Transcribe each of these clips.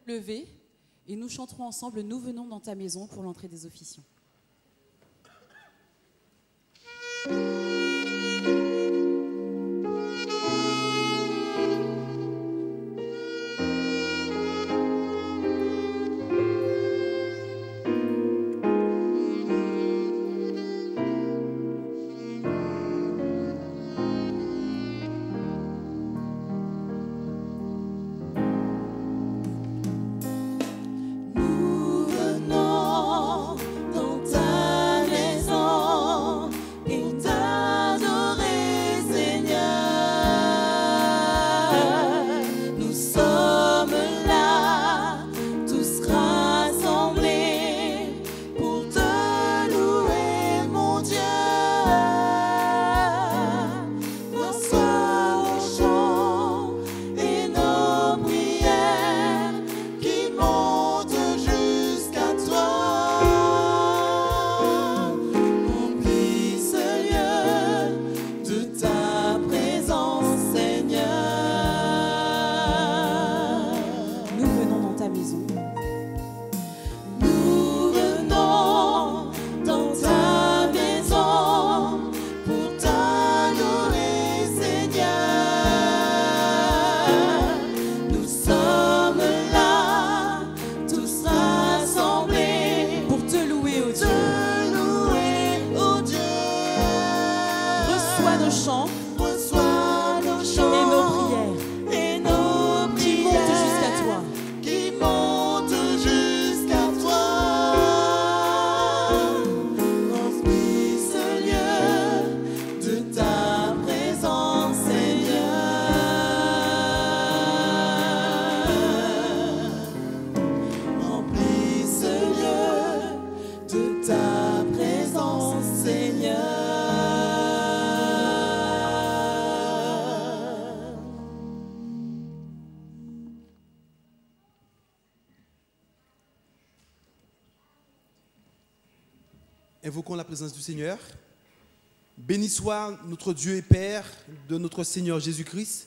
lever et nous chanterons ensemble « Nous venons dans ta maison » pour l'entrée des officiants. Invoquons la présence du Seigneur. Béni soit notre Dieu et Père de notre Seigneur Jésus-Christ,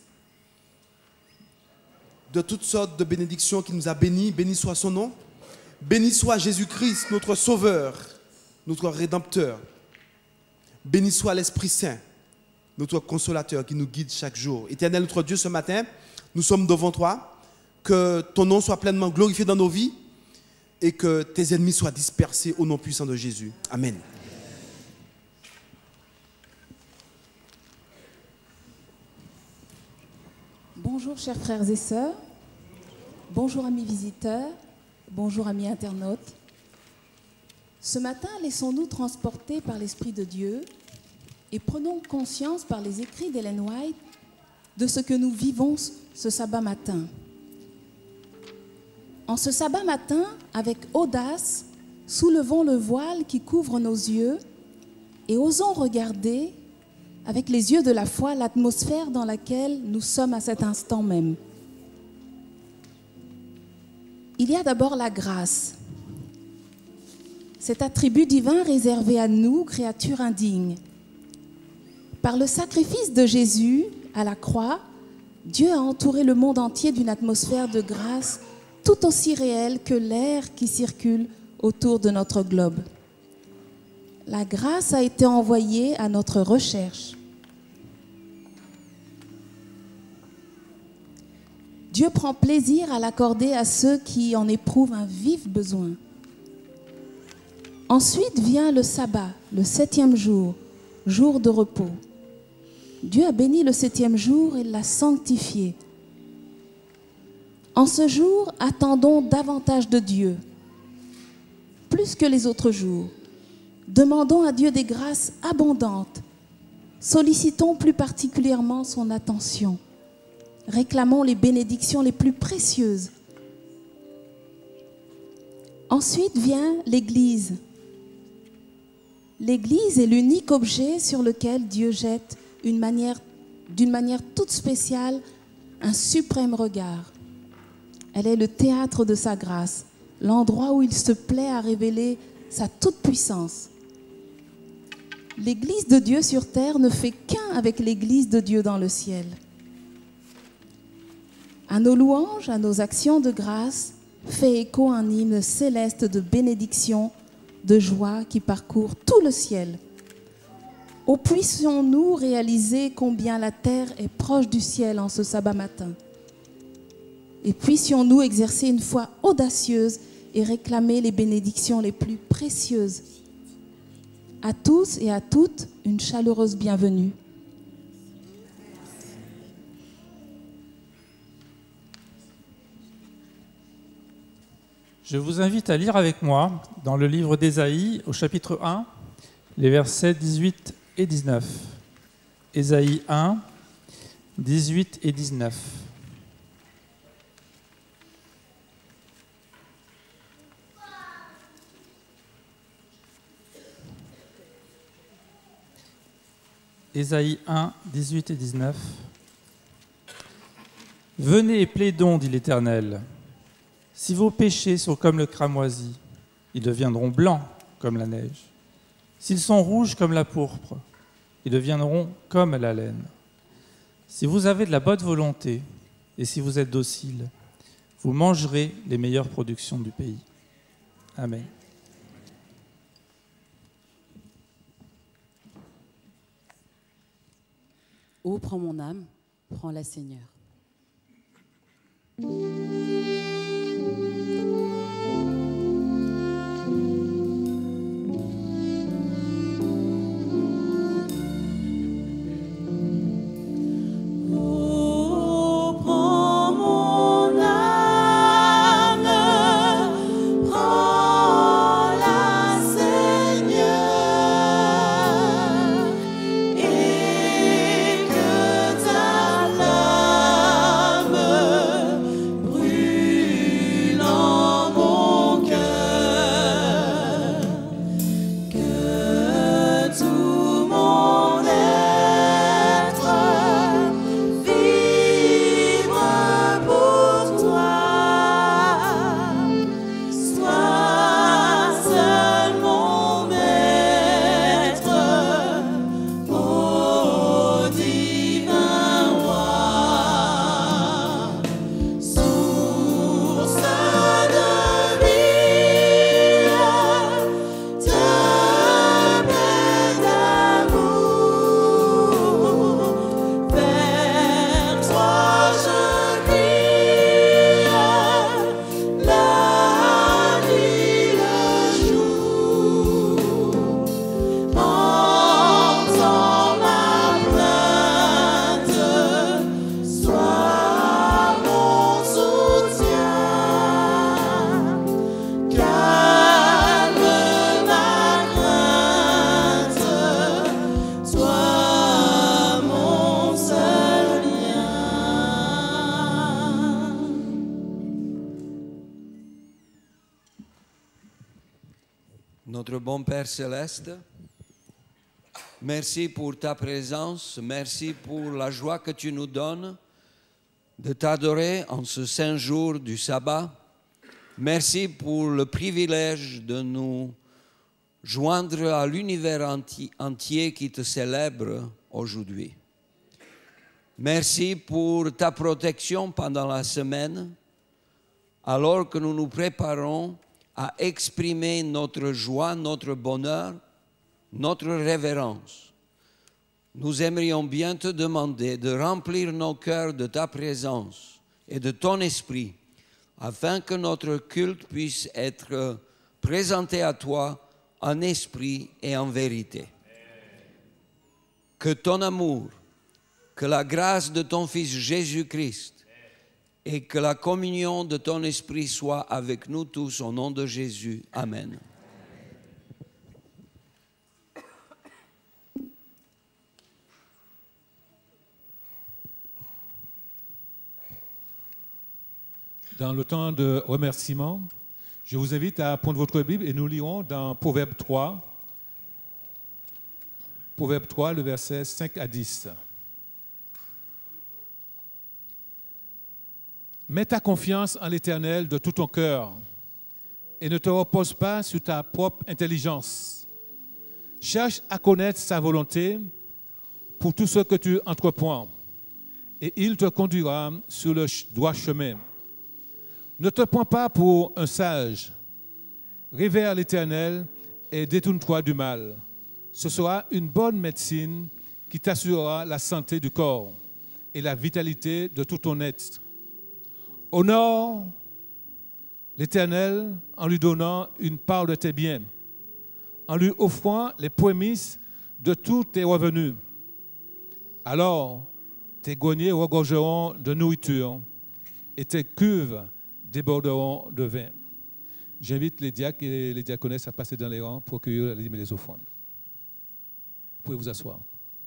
de toutes sortes de bénédictions qu'il nous a bénies. Béni soit son nom. Béni soit Jésus-Christ, notre Sauveur, notre Rédempteur. Béni soit l'Esprit Saint, notre Consolateur qui nous guide chaque jour. Éternel notre Dieu, ce matin, nous sommes devant toi. Que ton nom soit pleinement glorifié dans nos vies et que tes ennemis soient dispersés au nom puissant de Jésus. Amen. Bonjour chers frères et sœurs, bonjour amis visiteurs, bonjour amis internautes. Ce matin, laissons-nous transporter par l'Esprit de Dieu et prenons conscience par les écrits d'Ellen White de ce que nous vivons ce sabbat matin. En ce sabbat matin, avec audace, soulevons le voile qui couvre nos yeux et osons regarder avec les yeux de la foi l'atmosphère dans laquelle nous sommes à cet instant même. Il y a d'abord la grâce, cet attribut divin réservé à nous, créatures indignes. Par le sacrifice de Jésus à la croix, Dieu a entouré le monde entier d'une atmosphère de grâce tout aussi réelle que l'air qui circule autour de notre globe. La grâce a été envoyée à notre recherche. Dieu prend plaisir à l'accorder à ceux qui en éprouvent un vif besoin. Ensuite vient le sabbat, le 7e jour, jour de repos. Dieu a béni le 7e jour et l'a sanctifié. En ce jour, attendons davantage de Dieu, plus que les autres jours. Demandons à Dieu des grâces abondantes. Sollicitons plus particulièrement son attention. Réclamons les bénédictions les plus précieuses. Ensuite vient l'Église. L'Église est l'unique objet sur lequel Dieu jette d'une manière toute spéciale un suprême regard. Elle est le théâtre de sa grâce, l'endroit où il se plaît à révéler sa toute-puissance. L'Église de Dieu sur terre ne fait qu'un avec l'Église de Dieu dans le ciel. À nos louanges, à nos actions de grâce, fait écho à un hymne céleste de bénédiction, de joie qui parcourt tout le ciel. Oh, puissions-nous réaliser combien la terre est proche du ciel en ce sabbat matin. Et puissions-nous exercer une foi audacieuse et réclamer les bénédictions les plus précieuses. À tous et à toutes, une chaleureuse bienvenue. Je vous invite à lire avec moi dans le livre d'Ésaïe, au chapitre 1, les versets 18 et 19. Ésaïe 1, 18 et 19. Ésaïe 1, 18 et 19. Venez et plaidons, dit l'Éternel. Si vos péchés sont comme le cramoisi, ils deviendront blancs comme la neige. S'ils sont rouges comme la pourpre, ils deviendront comme la laine. Si vous avez de la bonne volonté et si vous êtes docile, vous mangerez les meilleures productions du pays. Amen. Ô, prends mon âme, prends-la, Seigneur. Notre bon Père Céleste, merci pour ta présence, merci pour la joie que tu nous donnes de t'adorer en ce saint jour du sabbat. Merci pour le privilège de nous joindre à l'univers entier qui te célèbre aujourd'hui. Merci pour ta protection pendant la semaine, alors que nous nous préparons à exprimer notre joie, notre bonheur, notre révérence. Nous aimerions bien te demander de remplir nos cœurs de ta présence et de ton esprit, afin que notre culte puisse être présenté à toi en esprit et en vérité. Que ton amour, que la grâce de ton Fils Jésus-Christ et que la communion de ton esprit soit avec nous tous au nom de Jésus. Amen. Dans le temps de remerciement, je vous invite à prendre votre Bible et nous lirons dans Proverbe 3. Proverbe 3, le verset 5 à 10. Mets ta confiance en l'Éternel de tout ton cœur et ne te repose pas sur ta propre intelligence. Cherche à connaître sa volonté pour tout ce que tu entreprends et il te conduira sur le droit chemin. Ne te prends pas pour un sage. Révère l'Éternel et détourne-toi du mal. Ce sera une bonne médecine qui t'assurera la santé du corps et la vitalité de tout ton être. Honore l'Éternel en lui donnant une part de tes biens, en lui offrant les prémices de tous tes revenus. Alors, tes greniers regorgeront de nourriture et tes cuves déborderont de vin. J'invite les diacres et les diaconesses à passer dans les rangs pour accueillir les offrandes. Vous pouvez vous asseoir.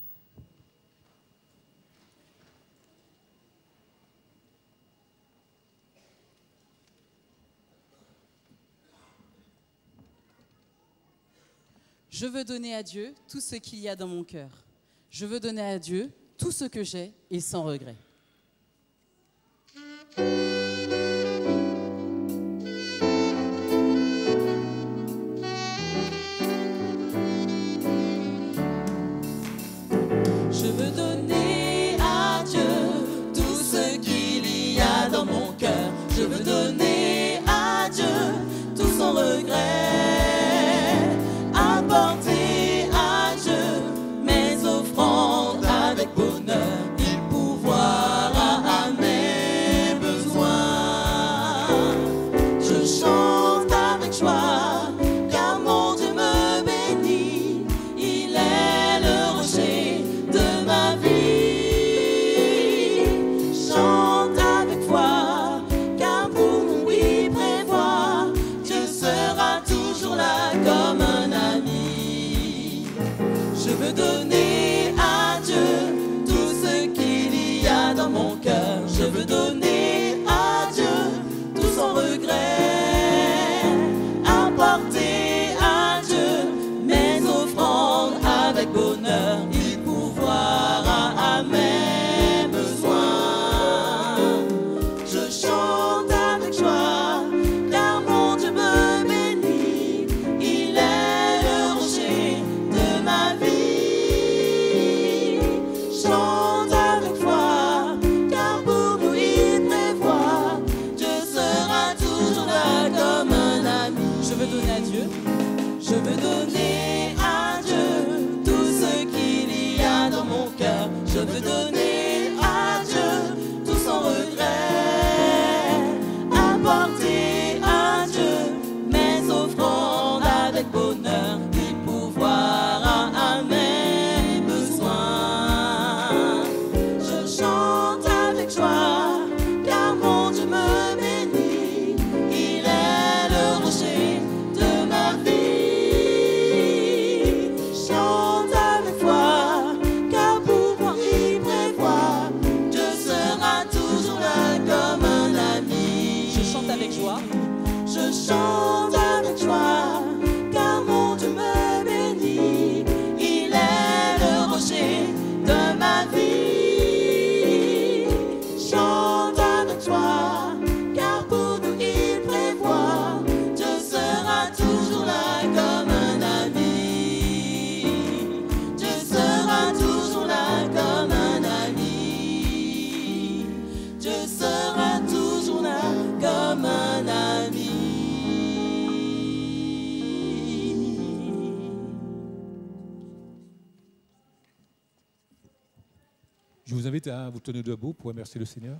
Je veux donner à Dieu tout ce qu'il y a dans mon cœur. Je veux donner à Dieu tout ce que j'ai et sans regret. Je veux donner à Dieu tout ce qu'il y a dans mon cœur. Je veux donner à Dieu tout sans regret. Apporter à Dieu mes offrandes avec bonheur. Il pourvoira à mes besoins. Je chante avec joie, car mon Dieu me bénit. Il est le rocher de ma vie. Chante avec foi, car pour mon oui prévoir, Dieu sera toujours là comme un ami. Je veux donner à Dieu tout ce qu'il y a dans mon cœur. Je veux donner à Dieu tout sans regret. Apporter à Dieu mes offrandes avec bonheur. Il pourvoira à mes besoins. Je chante avec joie, car mon Dieu me bénit. Il est le rocher de ma vie. Chante avec foi, car pour nous il prévoit. Dieu sera toujours là comme un ami. Je veux donner à Dieu. Je veux donner à Dieu tout ce qu'il y a dans mon cœur. Je veux donner à Dieu tout sans regret. Apporter à Dieu mes offrandes avec bonheur. Il pourvoira à mes besoins. Je chante avec joie, car mon Dieu me bénit. Il est le rocher de ma vie. Chante avec foi, car pour moi il prévoit. Dieu sera toujours là comme un ami. Je chante avec joie. Je chante avec joie, car mon Dieu me bénit. Il est le rocher de ma vie. Chante avec joie, car pour nous il prévoit. Dieu sera toujours là comme un ami. Dieu sera toujours là comme un ami. Dieu sera toujours là comme un ami. Je vous invite à vous tenir debout pour remercier le Seigneur.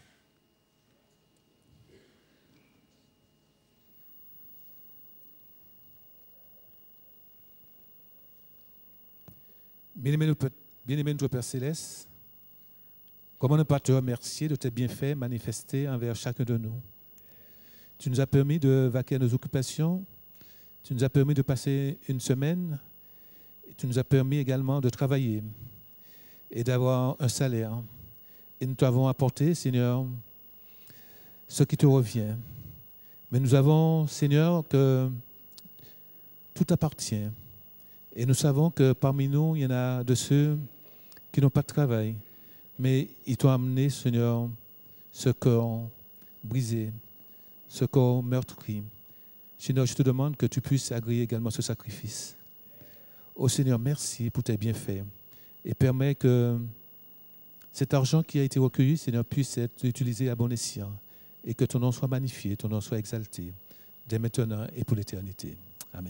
Bien-aimé notre Père Céleste, comment ne pas te remercier de tes bienfaits manifestés envers chacun de nous. Tu nous as permis de vaquer à nos occupations, tu nous as permis de passer une semaine, et tu nous as permis également de travailler et d'avoir un salaire. Et nous t'avons apporté, Seigneur, ce qui te revient. Mais nous avons, Seigneur, que tout appartient. Et nous savons que parmi nous, il y en a de ceux qui n'ont pas de travail. Mais ils t'ont amené, Seigneur, ce corps brisé, ce corps meurtri. Seigneur, je te demande que tu puisses agréer également ce sacrifice. Oh Seigneur, merci pour tes bienfaits. Et permets que cet argent qui a été recueilli, Seigneur, puisse être utilisé à bon escient. et que ton nom soit magnifié, ton nom soit exalté, dès maintenant et pour l'éternité. Amen.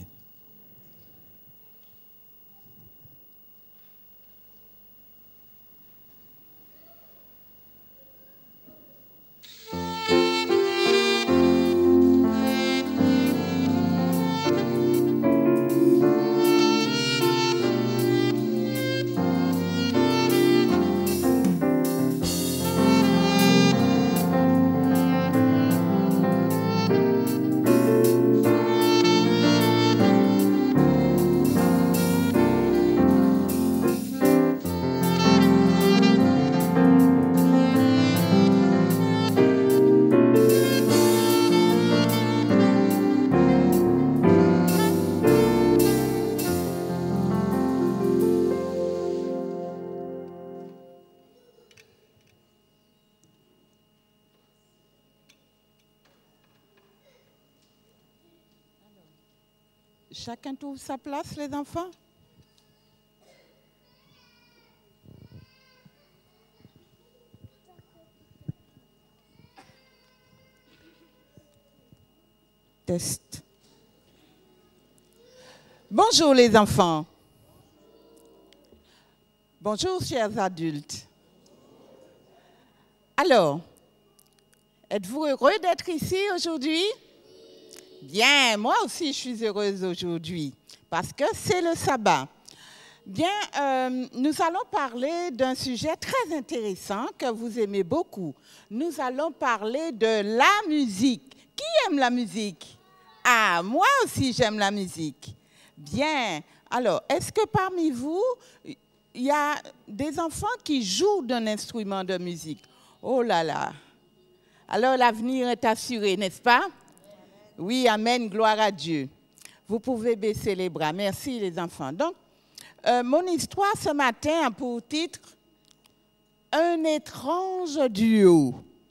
Chacun trouve sa place, les enfants? Test. Bonjour les enfants. Bonjour chers adultes. Alors, êtes-vous heureux d'être ici aujourd'hui? Bien, moi aussi je suis heureuse aujourd'hui parce que c'est le sabbat. Bien, nous allons parler d'un sujet très intéressant que vous aimez beaucoup. Nous allons parler de la musique. Qui aime la musique? Ah, moi aussi j'aime la musique. Bien, alors, est-ce que parmi vous, il y a des enfants qui jouent d'un instrument de musique? Oh là là! Alors l'avenir est assuré, n'est-ce pas? Oui, amen, gloire à Dieu. Vous pouvez baisser les bras. Merci les enfants. Donc, mon histoire ce matin a pour titre « Un étrange duo ».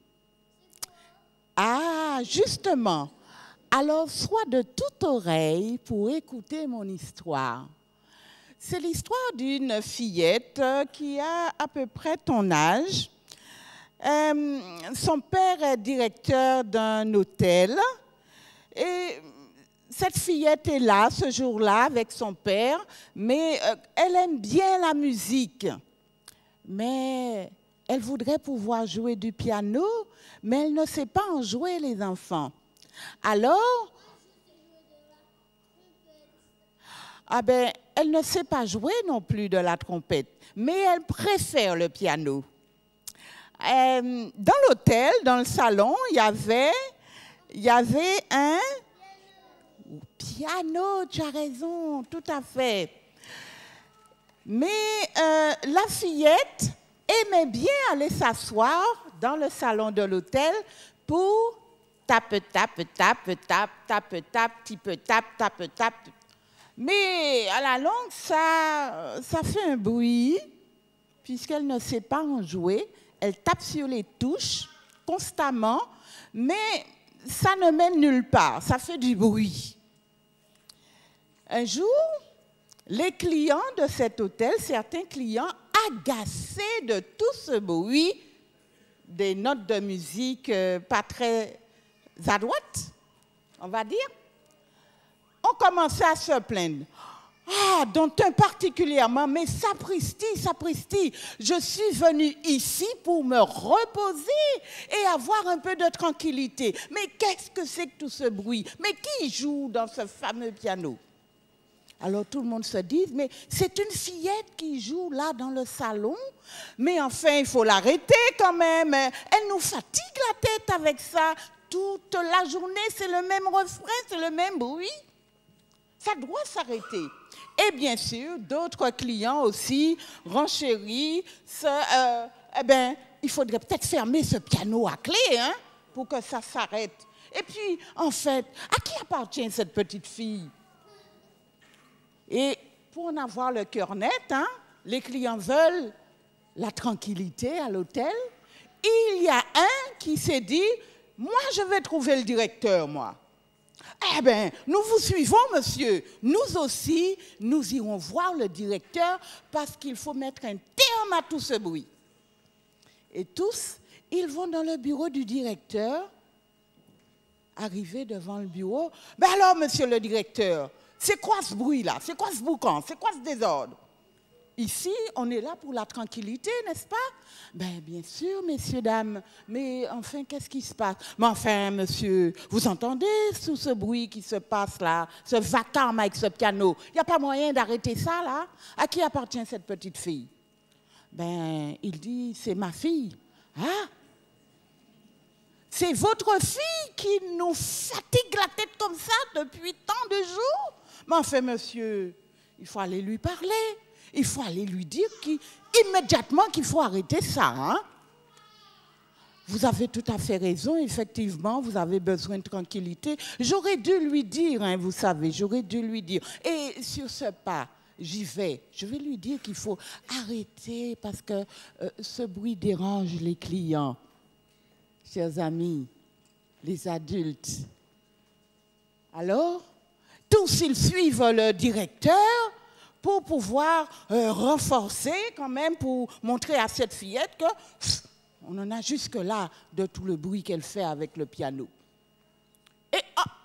Ah, justement. Alors, sois de toute oreille pour écouter mon histoire. C'est l'histoire d'une fillette qui a à peu près ton âge. Son père est directeur d'un hôtel. Et cette fillette est là ce jour-là avec son père, mais elle aime bien la musique. Mais elle voudrait pouvoir jouer du piano, mais elle ne sait pas en jouer, les enfants. Alors, elle ne sait pas jouer non plus de la trompette, mais elle préfère le piano. Dans l'hôtel, dans le salon, il y avait un piano, tu as raison, tout à fait. Mais la fillette aimait bien aller s'asseoir dans le salon de l'hôtel pour tape, tape, tape, tape, tape, tape, type, tape, tape, tape. Mais à la longue, ça fait un bruit, puisqu'elle ne sait pas en jouer. Elle tape sur les touches constamment, mais ça ne mène nulle part, ça fait du bruit. Un jour, les clients de cet hôtel, certains clients agacés de tout ce bruit, des notes de musique pas très à droite, on va dire, ont commencé à se plaindre. Ah, dont un particulièrement, mais sapristi, sapristi, je suis venue ici pour me reposer et avoir un peu de tranquillité. Mais qu'est-ce que c'est que tout ce bruit? Mais qui joue dans ce fameux piano? Alors tout le monde se dit, mais c'est une fillette qui joue là dans le salon, mais enfin il faut l'arrêter quand même. Elle nous fatigue la tête avec ça. Toute la journée, c'est le même refrain, c'est le même bruit. Ça doit s'arrêter. Et bien sûr, d'autres clients aussi renchérissent. Il faudrait peut-être fermer ce piano à clé pour que ça s'arrête. Et puis, en fait, à qui appartient cette petite fille? Et pour en avoir le cœur net, les clients veulent la tranquillité à l'hôtel. Il y a un qui s'est dit, moi, je vais trouver le directeur, moi. Eh bien, nous vous suivons, monsieur. Nous aussi, nous irons voir le directeur parce qu'il faut mettre un terme à tout ce bruit. Et tous, ils vont dans le bureau du directeur arrivé devant le bureau. « Ben alors, monsieur le directeur, c'est quoi ce bruit-là? C'est quoi ce boucan? C'est quoi ce désordre? » Ici, on est là pour la tranquillité, n'est-ce pas? Ben, bien sûr, messieurs, dames. Mais enfin, qu'est-ce qui se passe? Mais enfin, monsieur, vous entendez tout ce bruit qui se passe là, ce vacarme avec ce piano? Il n'y a pas moyen d'arrêter ça, là? À qui appartient cette petite fille? Ben, il dit, c'est ma fille. Ah? C'est votre fille qui nous fatigue la tête comme ça depuis tant de jours? Mais enfin, monsieur, il faut aller lui parler. Il faut aller lui dire immédiatement qu'il faut arrêter ça. Hein? Vous avez tout à fait raison, effectivement, vous avez besoin de tranquillité. J'aurais dû lui dire, hein, vous savez, j'aurais dû lui dire. Et sur ce pas, j'y vais. Je vais lui dire qu'il faut arrêter parce que ce bruit dérange les clients. Chers amis, les adultes. Alors, tous ils suivent le directeur pour pouvoir renforcer quand même, pour montrer à cette fillette que on en a jusque-là de tout le bruit qu'elle fait avec le piano. Et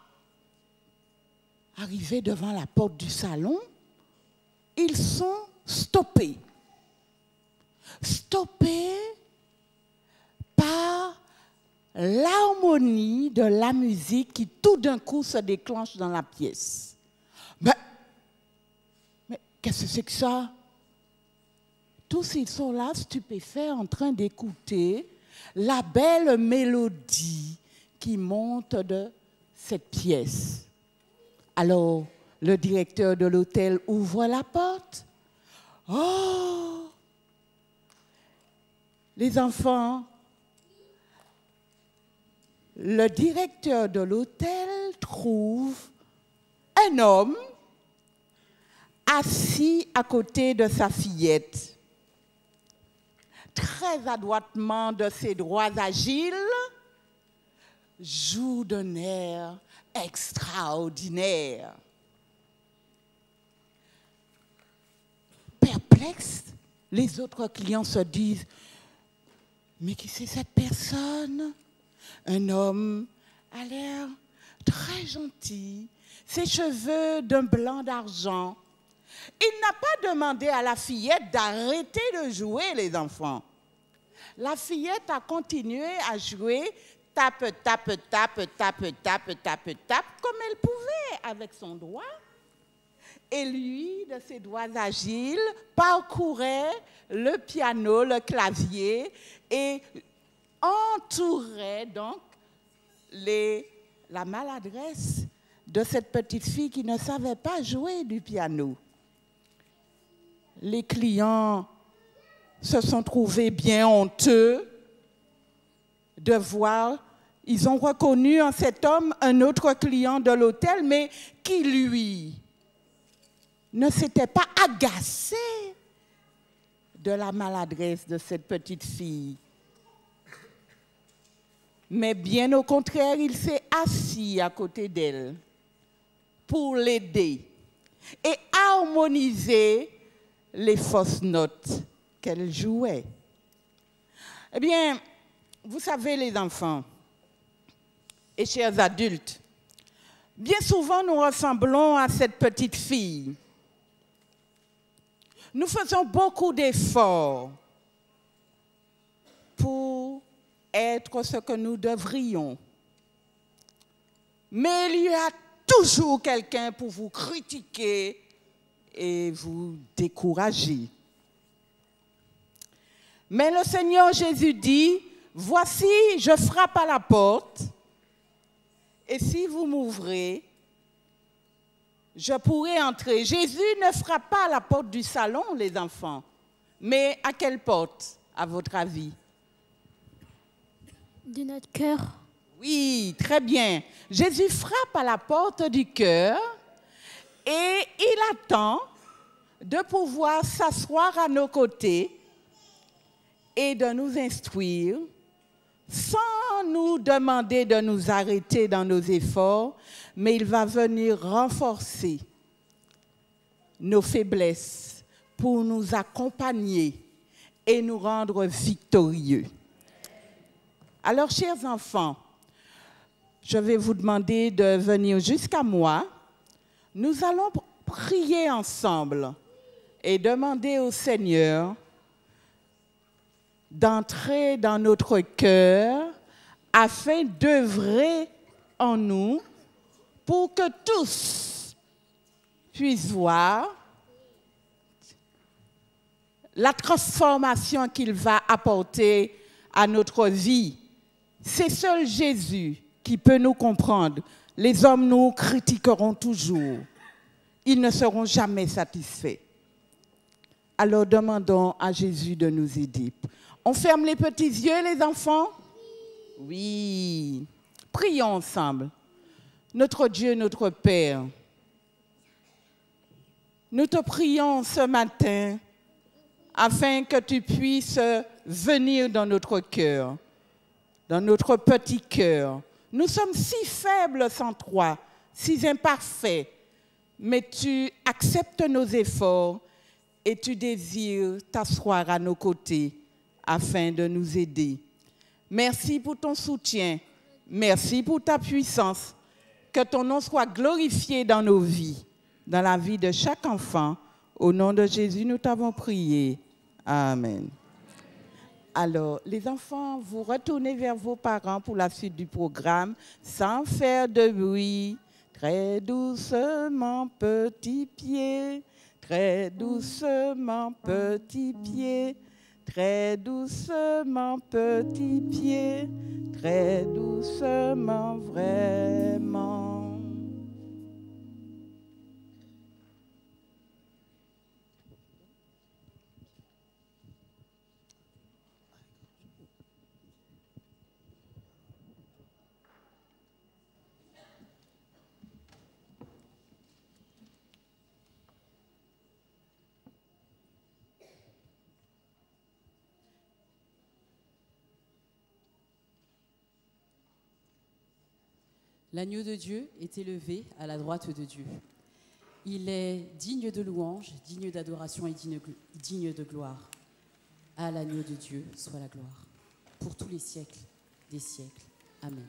arrivés devant la porte du salon, ils sont stoppés. Stoppés par l'harmonie de la musique qui tout d'un coup se déclenche dans la pièce. Mais qu'est-ce que c'est que ça? Tous ils sont là stupéfaits en train d'écouter la belle mélodie qui monte de cette pièce. Alors, le directeur de l'hôtel ouvre la porte. Oh! Les enfants, le directeur de l'hôtel trouve un homme assis à côté de sa fillette. Très adroitement de ses doigts agiles, joue d'un air extraordinaire. Perplexes, les autres clients se disent « Mais qui c'est cette personne ?» Un homme a l'air très gentil, ses cheveux d'un blanc d'argent. Il n'a pas demandé à la fillette d'arrêter de jouer, les enfants. La fillette a continué à jouer tape, tape, tape, tape, tape, tape, tape, comme elle pouvait avec son doigt. Et lui, de ses doigts agiles, parcourait le piano, le clavier et entourait donc la maladresse de cette petite fille qui ne savait pas jouer du piano. Les clients se sont trouvés bien honteux de voir, ils ont reconnu en cet homme un autre client de l'hôtel, mais qui, lui, ne s'était pas agacé de la maladresse de cette petite fille. Mais bien au contraire, il s'est assis à côté d'elle pour l'aider et harmoniser les fausses notes qu'elle jouait. Eh bien, vous savez les enfants et chers adultes, bien souvent nous ressemblons à cette petite fille. Nous faisons beaucoup d'efforts pour être ce que nous devrions. Mais il y a toujours quelqu'un pour vous critiquer et vous décourager. Mais le Seigneur Jésus dit, « Voici, je frappe à la porte, et si vous m'ouvrez, je pourrai entrer. » Jésus ne frappe pas à la porte du salon, les enfants. Mais à quelle porte, à votre avis? De notre cœur. Oui, très bien. Jésus frappe à la porte du cœur et il attend de pouvoir s'asseoir à nos côtés et de nous instruire sans nous demander de nous arrêter dans nos efforts, mais il va venir renforcer nos faiblesses pour nous accompagner et nous rendre victorieux. Alors, chers enfants, je vais vous demander de venir jusqu'à moi. Nous allons prier ensemble et demander au Seigneur d'entrer dans notre cœur afin d'œuvrer en nous pour que tous puissent voir la transformation qu'il va apporter à notre vie. C'est seul Jésus qui peut nous comprendre. Les hommes nous critiqueront toujours. Ils ne seront jamais satisfaits. Alors demandons à Jésus de nous aider. On ferme les petits yeux, les enfants? Oui. Prions ensemble. Notre Dieu, notre Père, nous te prions ce matin afin que tu puisses venir dans notre cœur, dans notre petit cœur. Nous sommes si faibles sans toi, si imparfaits, mais tu acceptes nos efforts et tu désires t'asseoir à nos côtés afin de nous aider. Merci pour ton soutien, merci pour ta puissance, que ton nom soit glorifié dans nos vies, dans la vie de chaque enfant. Au nom de Jésus, nous t'avons prié. Amen. Alors, les enfants, vous retournez vers vos parents pour la suite du programme sans faire de bruit. Très doucement, petit pied, très doucement, petit pied, très doucement, petit pied, très doucement, vraiment. L'agneau de Dieu est élevé à la droite de Dieu. Il est digne de louange, digne d'adoration et digne de gloire. À l'agneau de Dieu soit la gloire, pour tous les siècles des siècles. Amen.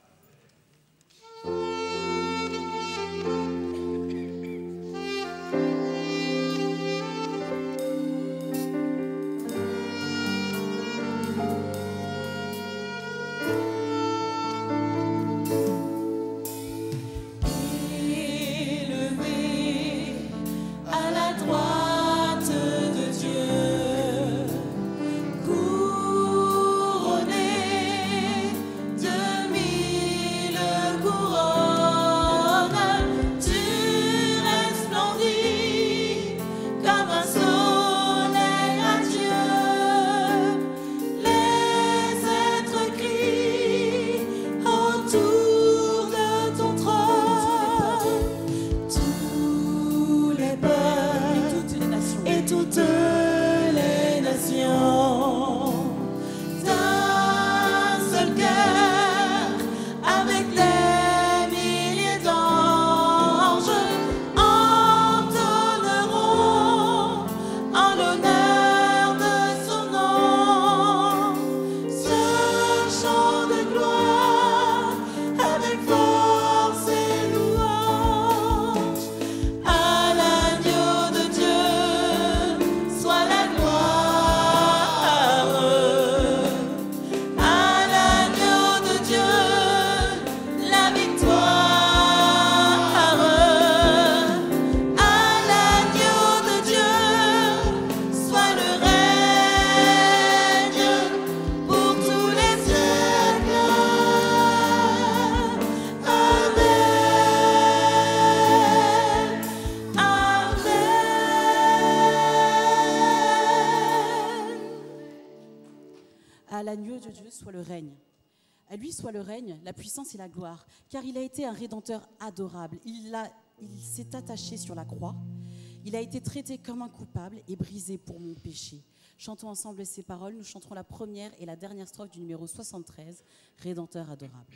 À lui soit le règne, la puissance et la gloire, car il a été un rédempteur adorable. Il s'est attaché sur la croix. Il a été traité comme un coupable et brisé pour mon péché. Chantons ensemble ces paroles. Nous chanterons la première et la dernière strophe du numéro 73, Rédempteur adorable.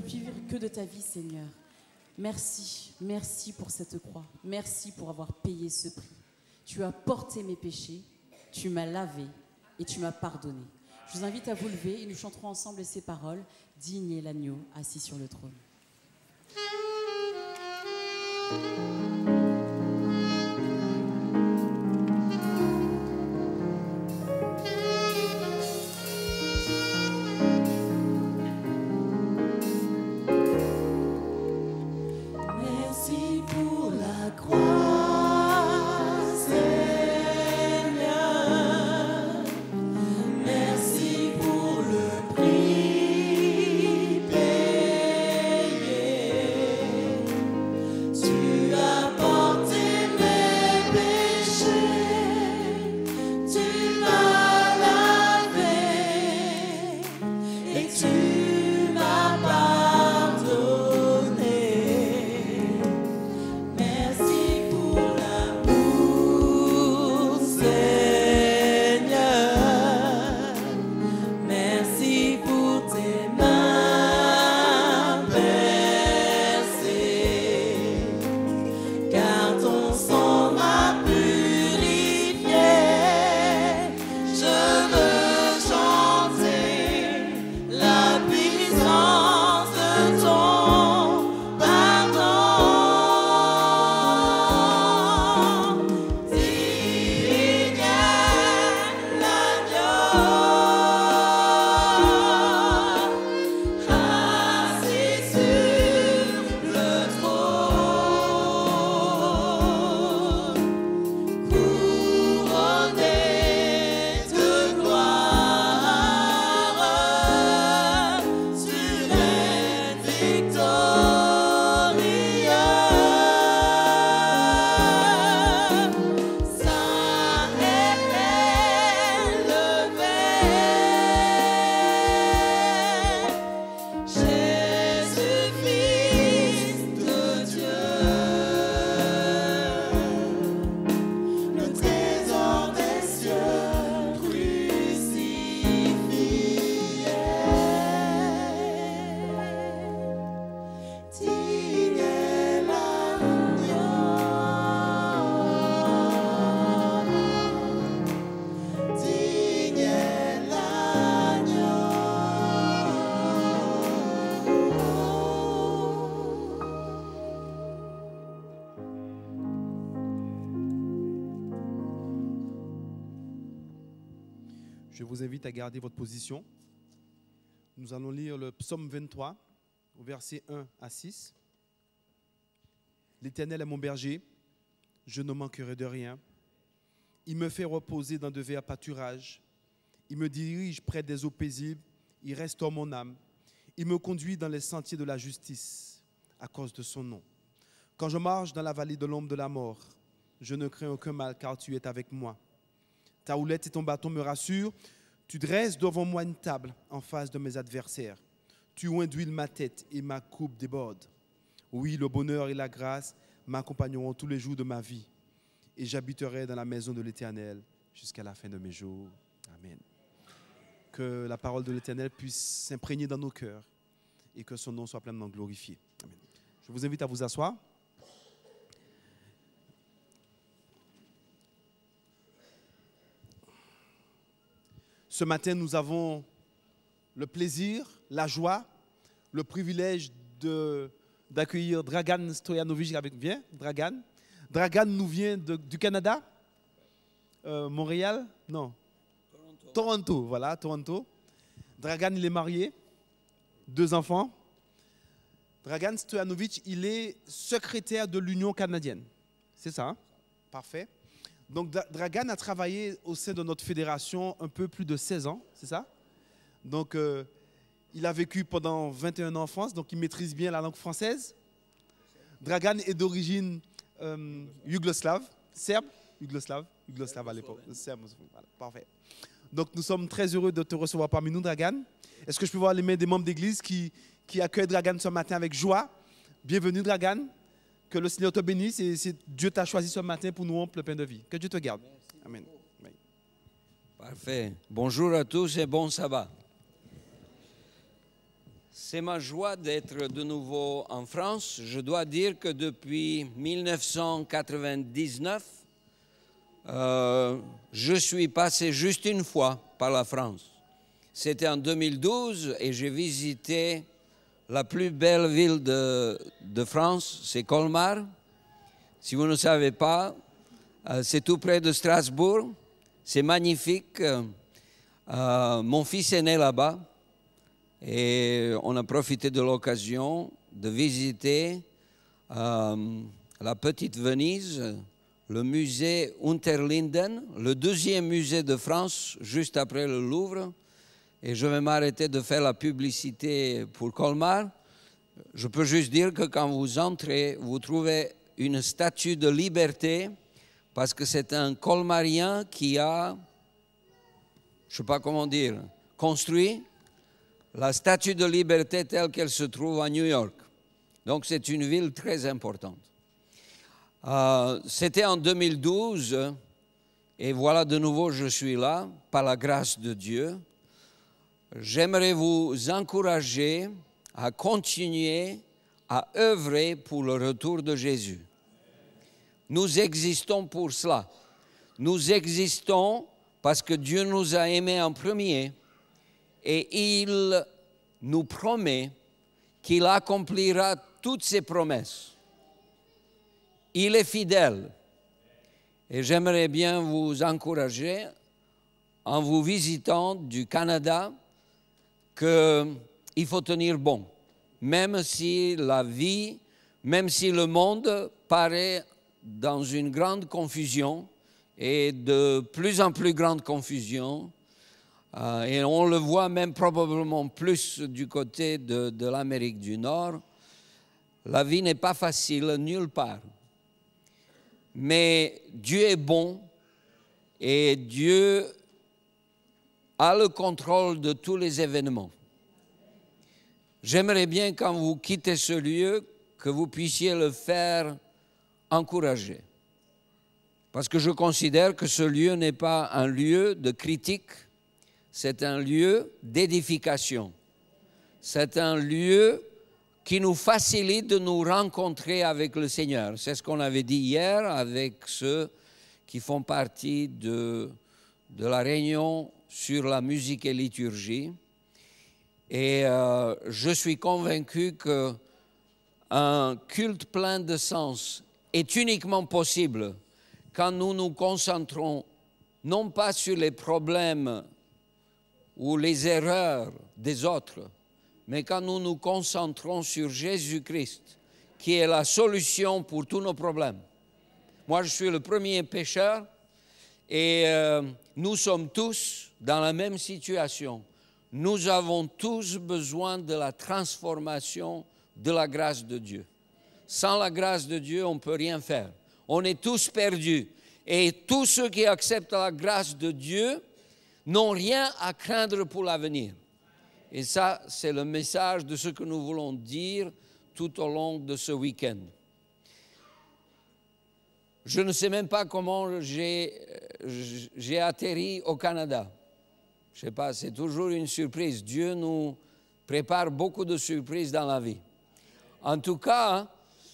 vivre que de ta vie, Seigneur. Merci, merci pour cette croix. Merci pour avoir payé ce prix. Tu as porté mes péchés, tu m'as lavé et tu m'as pardonné. Je vous invite à vous lever et nous chanterons ensemble ces paroles. Digne est l'agneau assis sur le trône. Merci pour la croix, Seigneur. Merci pour le prix payé. Tu as porté mes péchés, tu m'as lavé et tu m'as pardonné. Merci pour l'amour, Seigneur. Merci pour tes mains percées, car ton sang m'a purifié. Je veux chanter la puissance de ton pardon. Digne l'agneau assis sur le trône, couronné de gloire, tu règnes victorieux. Saint est élevé, Jésus, Fils de Dieu, le trésor des cieux crucifié. Digne est l'agneau, digne est l'agneau. Je vous invite à garder votre position. Nous allons lire le psaume 23, au verset 1 à 6. L'Éternel est mon berger, je ne manquerai de rien. Il me fait reposer dans de verts pâturages. Il me dirige près des eaux paisibles. Il restaure mon âme. Il me conduit dans les sentiers de la justice à cause de son nom. Quand je marche dans la vallée de l'ombre de la mort, je ne crains aucun mal car tu es avec moi. Ta houlette et ton bâton me rassurent. Tu dresses devant moi une table en face de mes adversaires. Tu oins d'huile ma tête et ma coupe déborde. Oui, le bonheur et la grâce m'accompagneront tous les jours de ma vie. Et j'habiterai dans la maison de l'Éternel jusqu'à la fin de mes jours. Amen. Que la parole de l'Éternel puisse s'imprégner dans nos cœurs et que son nom soit pleinement glorifié. Amen. Je vous invite à vous asseoir. Ce matin, nous avons le plaisir, la joie, le privilège d'accueillir Dragan Stojanovic avec nous. Viens, Dragan. Dragan nous vient du Canada, Montréal, non, Toronto, voilà, Toronto. Dragan, il est marié, 2 enfants. Dragan Stojanovic, il est secrétaire de l'Union canadienne. C'est ça, hein? Parfait. Donc Dragan a travaillé au sein de notre fédération un peu plus de 16 ans, c'est ça? Donc il a vécu pendant 21 ans en France, donc il maîtrise bien la langue française. Dragan est d'origine yougoslave, serbe, yougoslave à l'époque. Serbe, voilà, parfait. Donc nous sommes très heureux de te recevoir parmi nous, Dragan. Est-ce que je peux voir les mains des membres d'église qui accueillent Dragan ce matin avec joie? Bienvenue, Dragan. Que le Seigneur te bénisse et Dieu t'a choisi ce matin pour nous rompre le pain de vie. Que Dieu te garde. Amen. Parfait. Bonjour à tous et bon sabbat. C'est ma joie d'être de nouveau en France. Je dois dire que depuis 1999, je suis passé juste une fois par la France. C'était en 2012 et j'ai visité la plus belle ville de France, c'est Colmar. Si vous ne savez pas, c'est tout près de Strasbourg. C'est magnifique. Mon fils est né là-bas et on a profité de l'occasion de visiter la petite Venise, le musée Unterlinden, le deuxième musée de France, juste après le Louvre. Et je vais m'arrêter de faire la publicité pour Colmar. Je peux juste dire que quand vous entrez, vous trouvez une statue de liberté, parce que c'est un Colmarien qui a, je ne sais pas comment dire, construit la statue de liberté telle qu'elle se trouve à New York. Donc c'est une ville très importante. C'était en 2012, et voilà de nouveau je suis là, par la grâce de Dieu. J'aimerais vous encourager à continuer à œuvrer pour le retour de Jésus. Nous existons pour cela. Nous existons parce que Dieu nous a aimés en premier et il nous promet qu'il accomplira toutes ses promesses. Il est fidèle et j'aimerais bien vous encourager en vous visitant du Canada qu'il faut tenir bon, même si la vie, même si le monde paraît dans une grande confusion et de plus en plus grande confusion, et on le voit même probablement plus du côté de l'Amérique du Nord, la vie n'est pas facile nulle part. Mais Dieu est bon et Dieu a le contrôle de tous les événements. J'aimerais bien, quand vous quittez ce lieu, que vous puissiez le faire encourager. Parce que je considère que ce lieu n'est pas un lieu de critique, c'est un lieu d'édification. C'est un lieu qui nous facilite de nous rencontrer avec le Seigneur. C'est ce qu'on avait dit hier avec ceux qui font partie de la réunion sur la musique et liturgie. Et je suis convaincu qu'un culte plein de sens est uniquement possible quand nous nous concentrons non pas sur les problèmes ou les erreurs des autres, mais quand nous nous concentrons sur Jésus-Christ, qui est la solution pour tous nos problèmes. Moi, je suis le premier pécheur et nous sommes tous dans la même situation. Nous avons tous besoin de la transformation de la grâce de Dieu. Sans la grâce de Dieu, on ne peut rien faire. On est tous perdus. Et tous ceux qui acceptent la grâce de Dieu n'ont rien à craindre pour l'avenir. Et ça, c'est le message de ce que nous voulons dire tout au long de ce week-end. Je ne sais même pas comment j'ai atterri au Canada. Je ne sais pas, c'est toujours une surprise. Dieu nous prépare beaucoup de surprises dans la vie. En tout cas,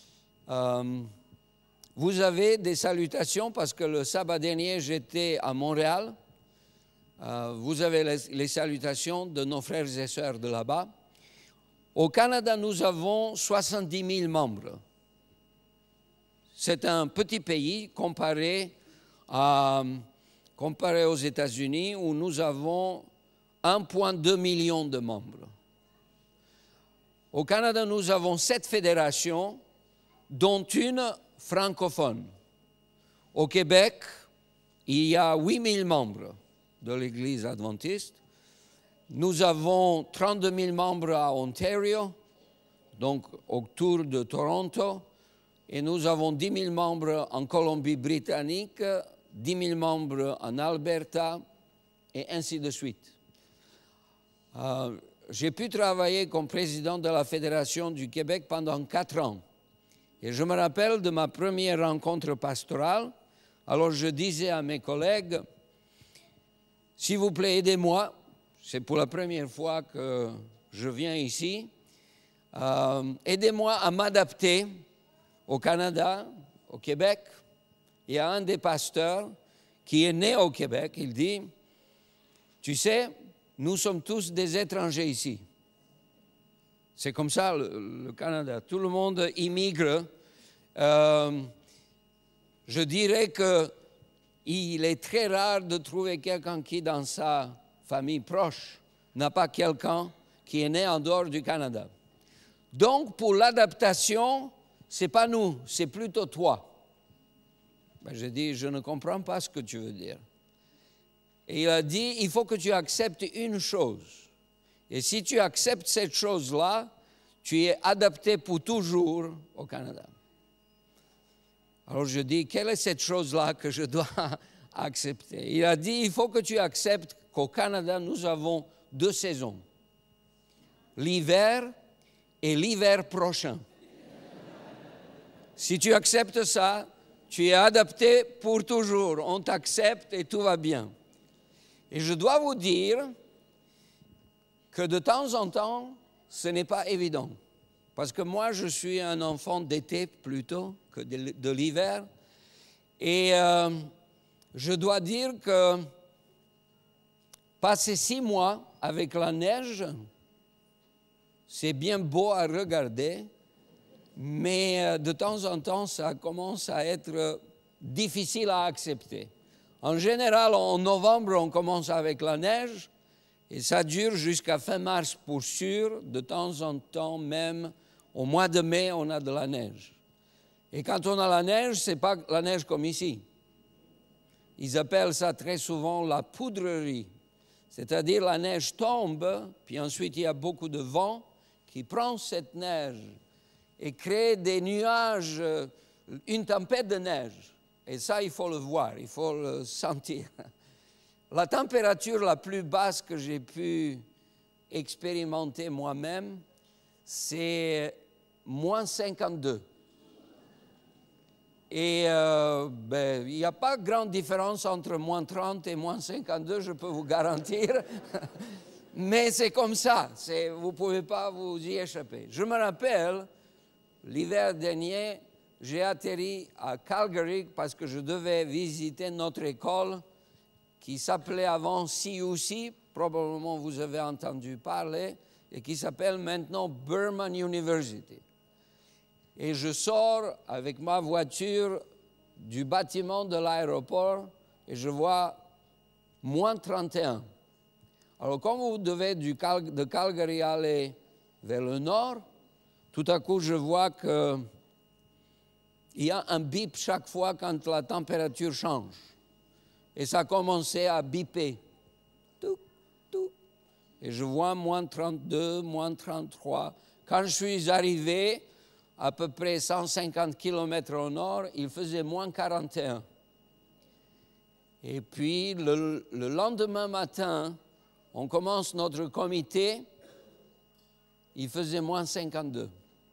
vous avez des salutations parce que le sabbat dernier, j'étais à Montréal. Vous avez les salutations de nos frères et sœurs de là-bas. Au Canada, nous avons 70 000 membres. C'est un petit pays comparé aux États-Unis où nous avons 1,2 million de membres. Au Canada, nous avons 7 fédérations, dont une francophone. Au Québec, il y a 8 000 membres de l'Église adventiste. Nous avons 32 000 membres à Ontario, donc autour de Toronto, et nous avons 10 000 membres en Colombie-Britannique, 10 000 membres en Alberta, et ainsi de suite. J'ai pu travailler comme président de la Fédération du Québec pendant 4 ans. Et je me rappelle de ma première rencontre pastorale. Alors je disais à mes collègues, s'il vous plaît, aidez-moi. C'est pour la première fois que je viens ici. Aidez-moi à m'adapter au Canada, au Québec. Il y a un des pasteurs qui est né au Québec. Il dit, tu sais, nous sommes tous des étrangers ici. C'est comme ça le Canada. Tout le monde immigre. Je dirais qu'il est très rare de trouver quelqu'un qui, dans sa famille proche, n'a pas quelqu'un qui est né en dehors du Canada. Donc, pour l'adaptation, ce n'est pas nous, c'est plutôt toi. Ben, j'ai dit, je ne comprends pas ce que tu veux dire. Et il a dit, il faut que tu acceptes une chose. Et si tu acceptes cette chose-là, tu es adapté pour toujours au Canada. Alors je dis, quelle est cette chose-là que je dois accepter? Il a dit, il faut que tu acceptes qu'au Canada, nous avons 2 saisons. L'hiver et l'hiver prochain. Si tu acceptes ça, tu es adapté pour toujours. On t'accepte et tout va bien. Et je dois vous dire que de temps en temps, ce n'est pas évident. Parce que moi, je suis un enfant d'été plutôt que de l'hiver. Et je dois dire que passer 6 mois avec la neige, c'est bien beau à regarder, mais de temps en temps, ça commence à être difficile à accepter. En général, en novembre, on commence avec la neige et ça dure jusqu'à fin mars pour sûr. De temps en temps, même au mois de mai, on a de la neige. Et quand on a la neige, ce n'est pas la neige comme ici. Ils appellent ça très souvent la poudrerie. C'est-à-dire la neige tombe, puis ensuite il y a beaucoup de vent qui prend cette neige et crée des nuages, une tempête de neige. Et ça, il faut le voir, il faut le sentir. La température la plus basse que j'ai pu expérimenter moi-même, c'est moins 52. Et il n'y a pas grande différence entre moins 30 et moins 52, je peux vous garantir. Mais c'est comme ça, vous ne pouvez pas vous y échapper. Je me rappelle, l'hiver dernier, j'ai atterri à Calgary parce que je devais visiter notre école qui s'appelait avant CUC, probablement vous avez entendu parler, et qui s'appelle maintenant Burman University. Et je sors avec ma voiture du bâtiment de l'aéroport et je vois moins 31. Alors, quand vous devez de Calgary aller vers le nord, tout à coup, je vois qu'il y a un bip chaque fois quand la température change. Et ça a commencé à biper. Tout, tout. Et je vois moins 32, moins 33. Quand je suis arrivé à peu près 150 km au nord, il faisait moins 41. Et puis, le lendemain matin, on commence notre comité, il faisait moins 52.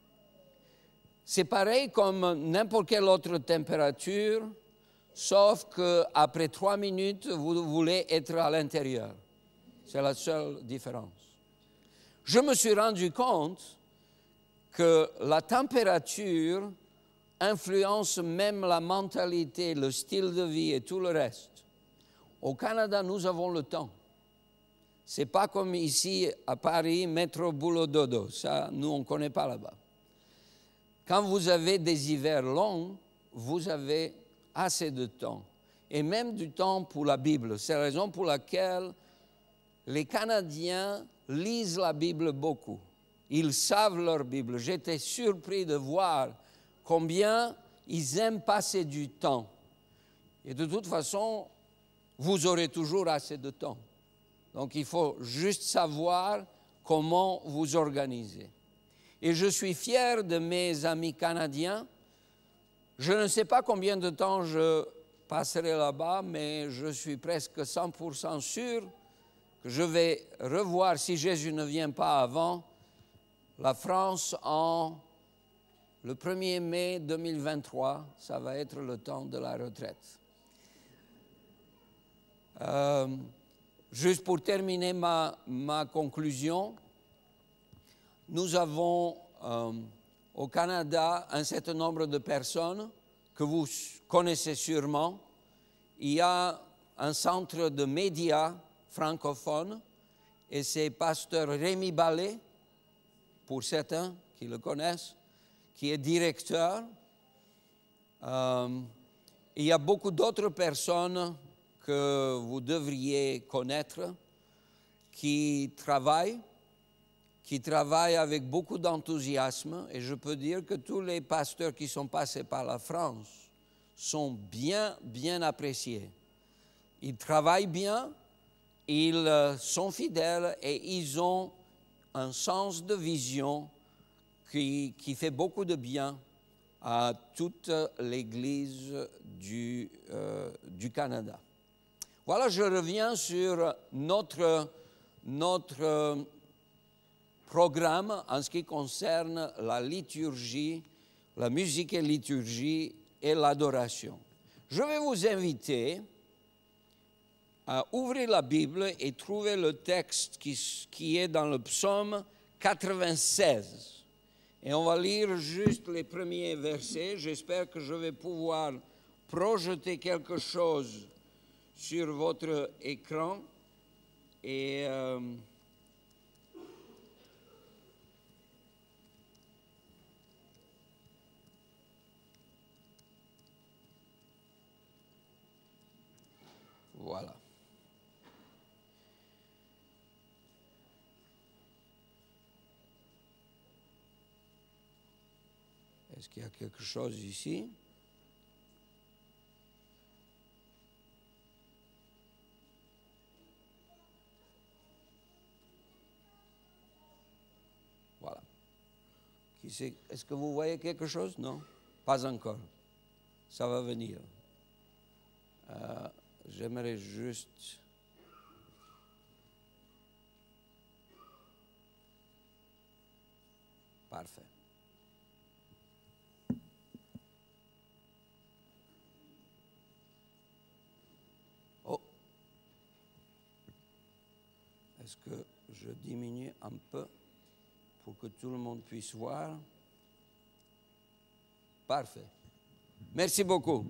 C'est pareil comme n'importe quelle autre température, sauf qu'après 3 minutes, vous voulez être à l'intérieur. C'est la seule différence. Je me suis rendu compte que la température influence même la mentalité, le style de vie et tout le reste. Au Canada, nous avons le temps. Ce n'est pas comme ici à Paris, métro, boulot, dodo. Ça, nous, on ne connaît pas là-bas. Quand vous avez des hivers longs, vous avez assez de temps. Et même du temps pour la Bible. C'est la raison pour laquelle les Canadiens lisent la Bible beaucoup. Ils savent leur Bible. J'étais surpris de voir combien ils aiment passer du temps. Et de toute façon, vous aurez toujours assez de temps. Donc, il faut juste savoir comment vous organiser. Et je suis fier de mes amis canadiens. Je ne sais pas combien de temps je passerai là-bas, mais je suis presque 100% sûr que je vais revoir, si Jésus ne vient pas avant, la France le 1er mai 2023. Ça va être le temps de la retraite. Juste pour terminer ma conclusion, nous avons au Canada un certain nombre de personnes que vous connaissez sûrement. Il y a un centre de médias francophone et c'est pasteur Rémi Ballet, pour certains qui le connaissent, qui est directeur. Il y a beaucoup d'autres personnes que vous devriez connaître qui travaillent avec beaucoup d'enthousiasme. Et je peux dire que tous les pasteurs qui sont passés par la France sont bien, bien appréciés. Ils travaillent bien, ils sont fidèles et ils ont un sens de vision qui fait beaucoup de bien à toute l'Église du Canada. Voilà, je reviens sur notre programme en ce qui concerne la liturgie, la musique et liturgie et l'adoration. Je vais vous inviter à ouvrir la Bible et trouver le texte qui est dans le psaume 96. Et on va lire juste les premiers versets. J'espère que je vais pouvoir projeter quelque chose sur votre écran. Et voilà. Est-ce qu'il y a quelque chose ici? Voilà. Est-ce que vous voyez quelque chose? Non? Pas encore. Ça va venir. J'aimerais juste... Parfait. Est-ce que je diminue un peu pour que tout le monde puisse voir? Parfait. Merci beaucoup.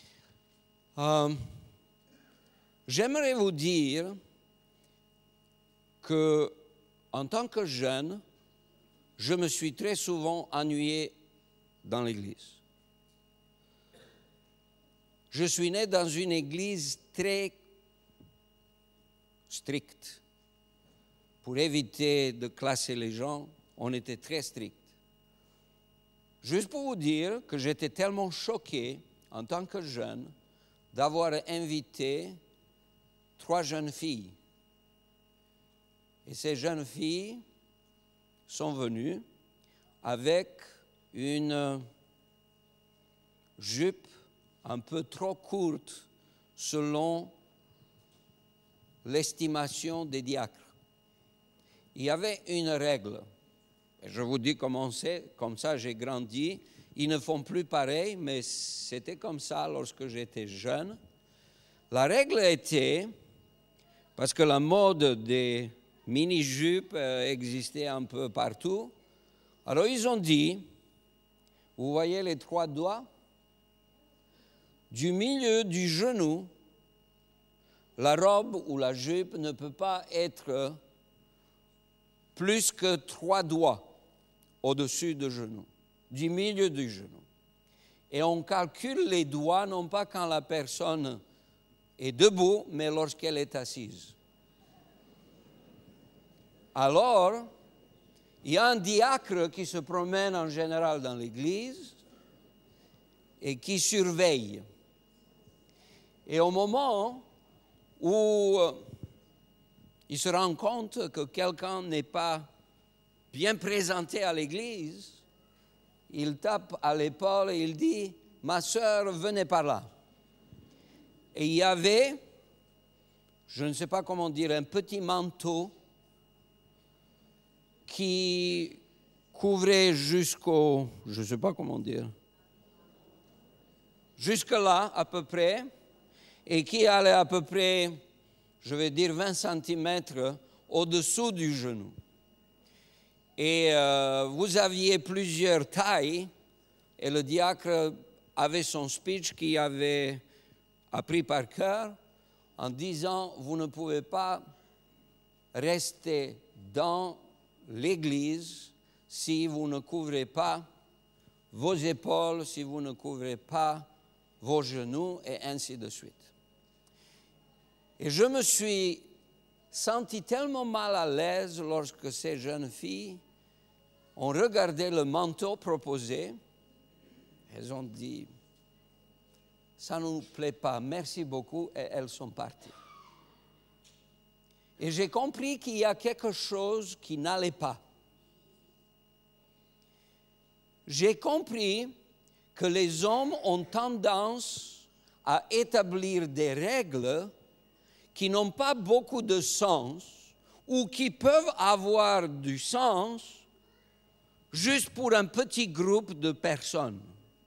J'aimerais vous dire que, en tant que jeune, je me suis très souvent ennuyé dans l'Église. Je suis né dans une Église très stricte. Pour éviter de classer les gens, on était très strict. Juste pour vous dire que j'étais tellement choqué, en tant que jeune, d'avoir invité 3 jeunes filles. Et ces jeunes filles sont venues avec une jupe un peu trop courte selon l'estimation des diacres. Il y avait une règle, et je vous dis comment c'est, comme ça j'ai grandi. Ils ne font plus pareil, mais c'était comme ça lorsque j'étais jeune. La règle était, parce que la mode des mini-jupes existait un peu partout, alors ils ont dit, vous voyez les 3 doigts, du milieu du genou, la robe ou la jupe ne peut pas être plus que 3 doigts au-dessus du genou, du milieu du genou. Et on calcule les doigts non pas quand la personne est debout, mais lorsqu'elle est assise. Alors, il y a un diacre qui se promène en général dans l'église et qui surveille. Et au moment où il se rend compte que quelqu'un n'est pas bien présenté à l'église, il tape à l'épaule et il dit « Ma sœur, venez par là ». Et il y avait, je ne sais pas comment dire, un petit manteau qui couvrait jusqu'au, je ne sais pas comment dire, jusque là à peu près, et qui allait à peu près, je vais dire 20 cm au-dessous du genou. Et vous aviez plusieurs tailles, et le diacre avait son speech qu'il avait appris par cœur en disant, vous ne pouvez pas rester dans l'église si vous ne couvrez pas vos épaules, si vous ne couvrez pas vos genoux, et ainsi de suite. Et je me suis senti tellement mal à l'aise lorsque ces jeunes filles ont regardé le manteau proposé. Elles ont dit, ça ne nous plaît pas, merci beaucoup, et elles sont parties. Et j'ai compris qu'il y a quelque chose qui n'allait pas. J'ai compris que les hommes ont tendance à établir des règles qui n'ont pas beaucoup de sens ou qui peuvent avoir du sens juste pour un petit groupe de personnes.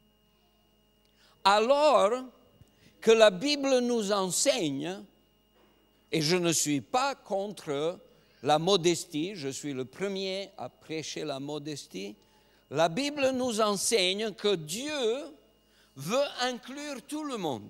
Alors que la Bible nous enseigne, et je ne suis pas contre la modestie, je suis le premier à prêcher la modestie, la Bible nous enseigne que Dieu veut inclure tout le monde.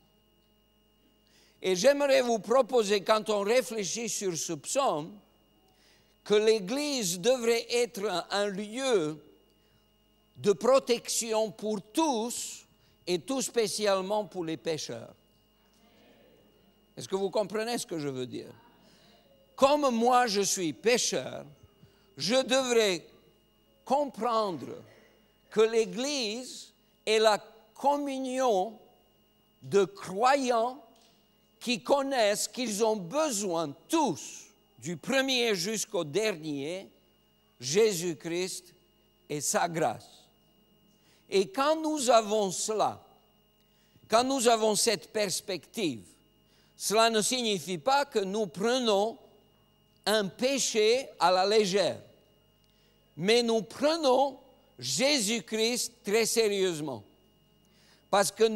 Et j'aimerais vous proposer, quand on réfléchit sur ce psaume, que l'Église devrait être un lieu de protection pour tous, et tout spécialement pour les pécheurs. Est-ce que vous comprenez ce que je veux dire? Comme moi je suis pécheur, je devrais comprendre que l'Église est la communion de croyants qui connaissent qu'ils ont besoin tous, du premier jusqu'au dernier, Jésus-Christ et sa grâce. Et quand nous avons cela, quand nous avons cette perspective, cela ne signifie pas que nous prenons un péché à la légère, mais nous prenons Jésus-Christ très sérieusement. Parce que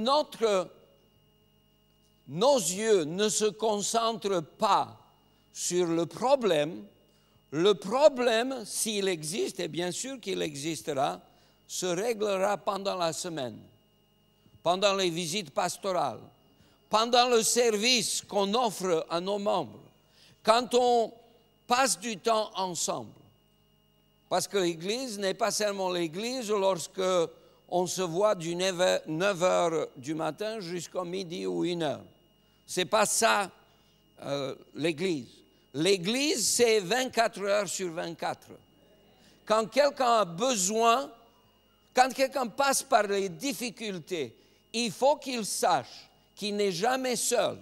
nos yeux ne se concentrent pas sur le problème, s'il existe, et bien sûr qu'il existera, se réglera pendant la semaine, pendant les visites pastorales, pendant le service qu'on offre à nos membres, quand on passe du temps ensemble. Parce que l'Église n'est pas seulement l'Église lorsque on se voit du 9h du matin jusqu'au midi ou 1h. Ce n'est pas ça l'Église. L'Église, c'est 24 heures sur 24. Quand quelqu'un a besoin, quand quelqu'un passe par les difficultés, il faut qu'il sache qu'il n'est jamais seul.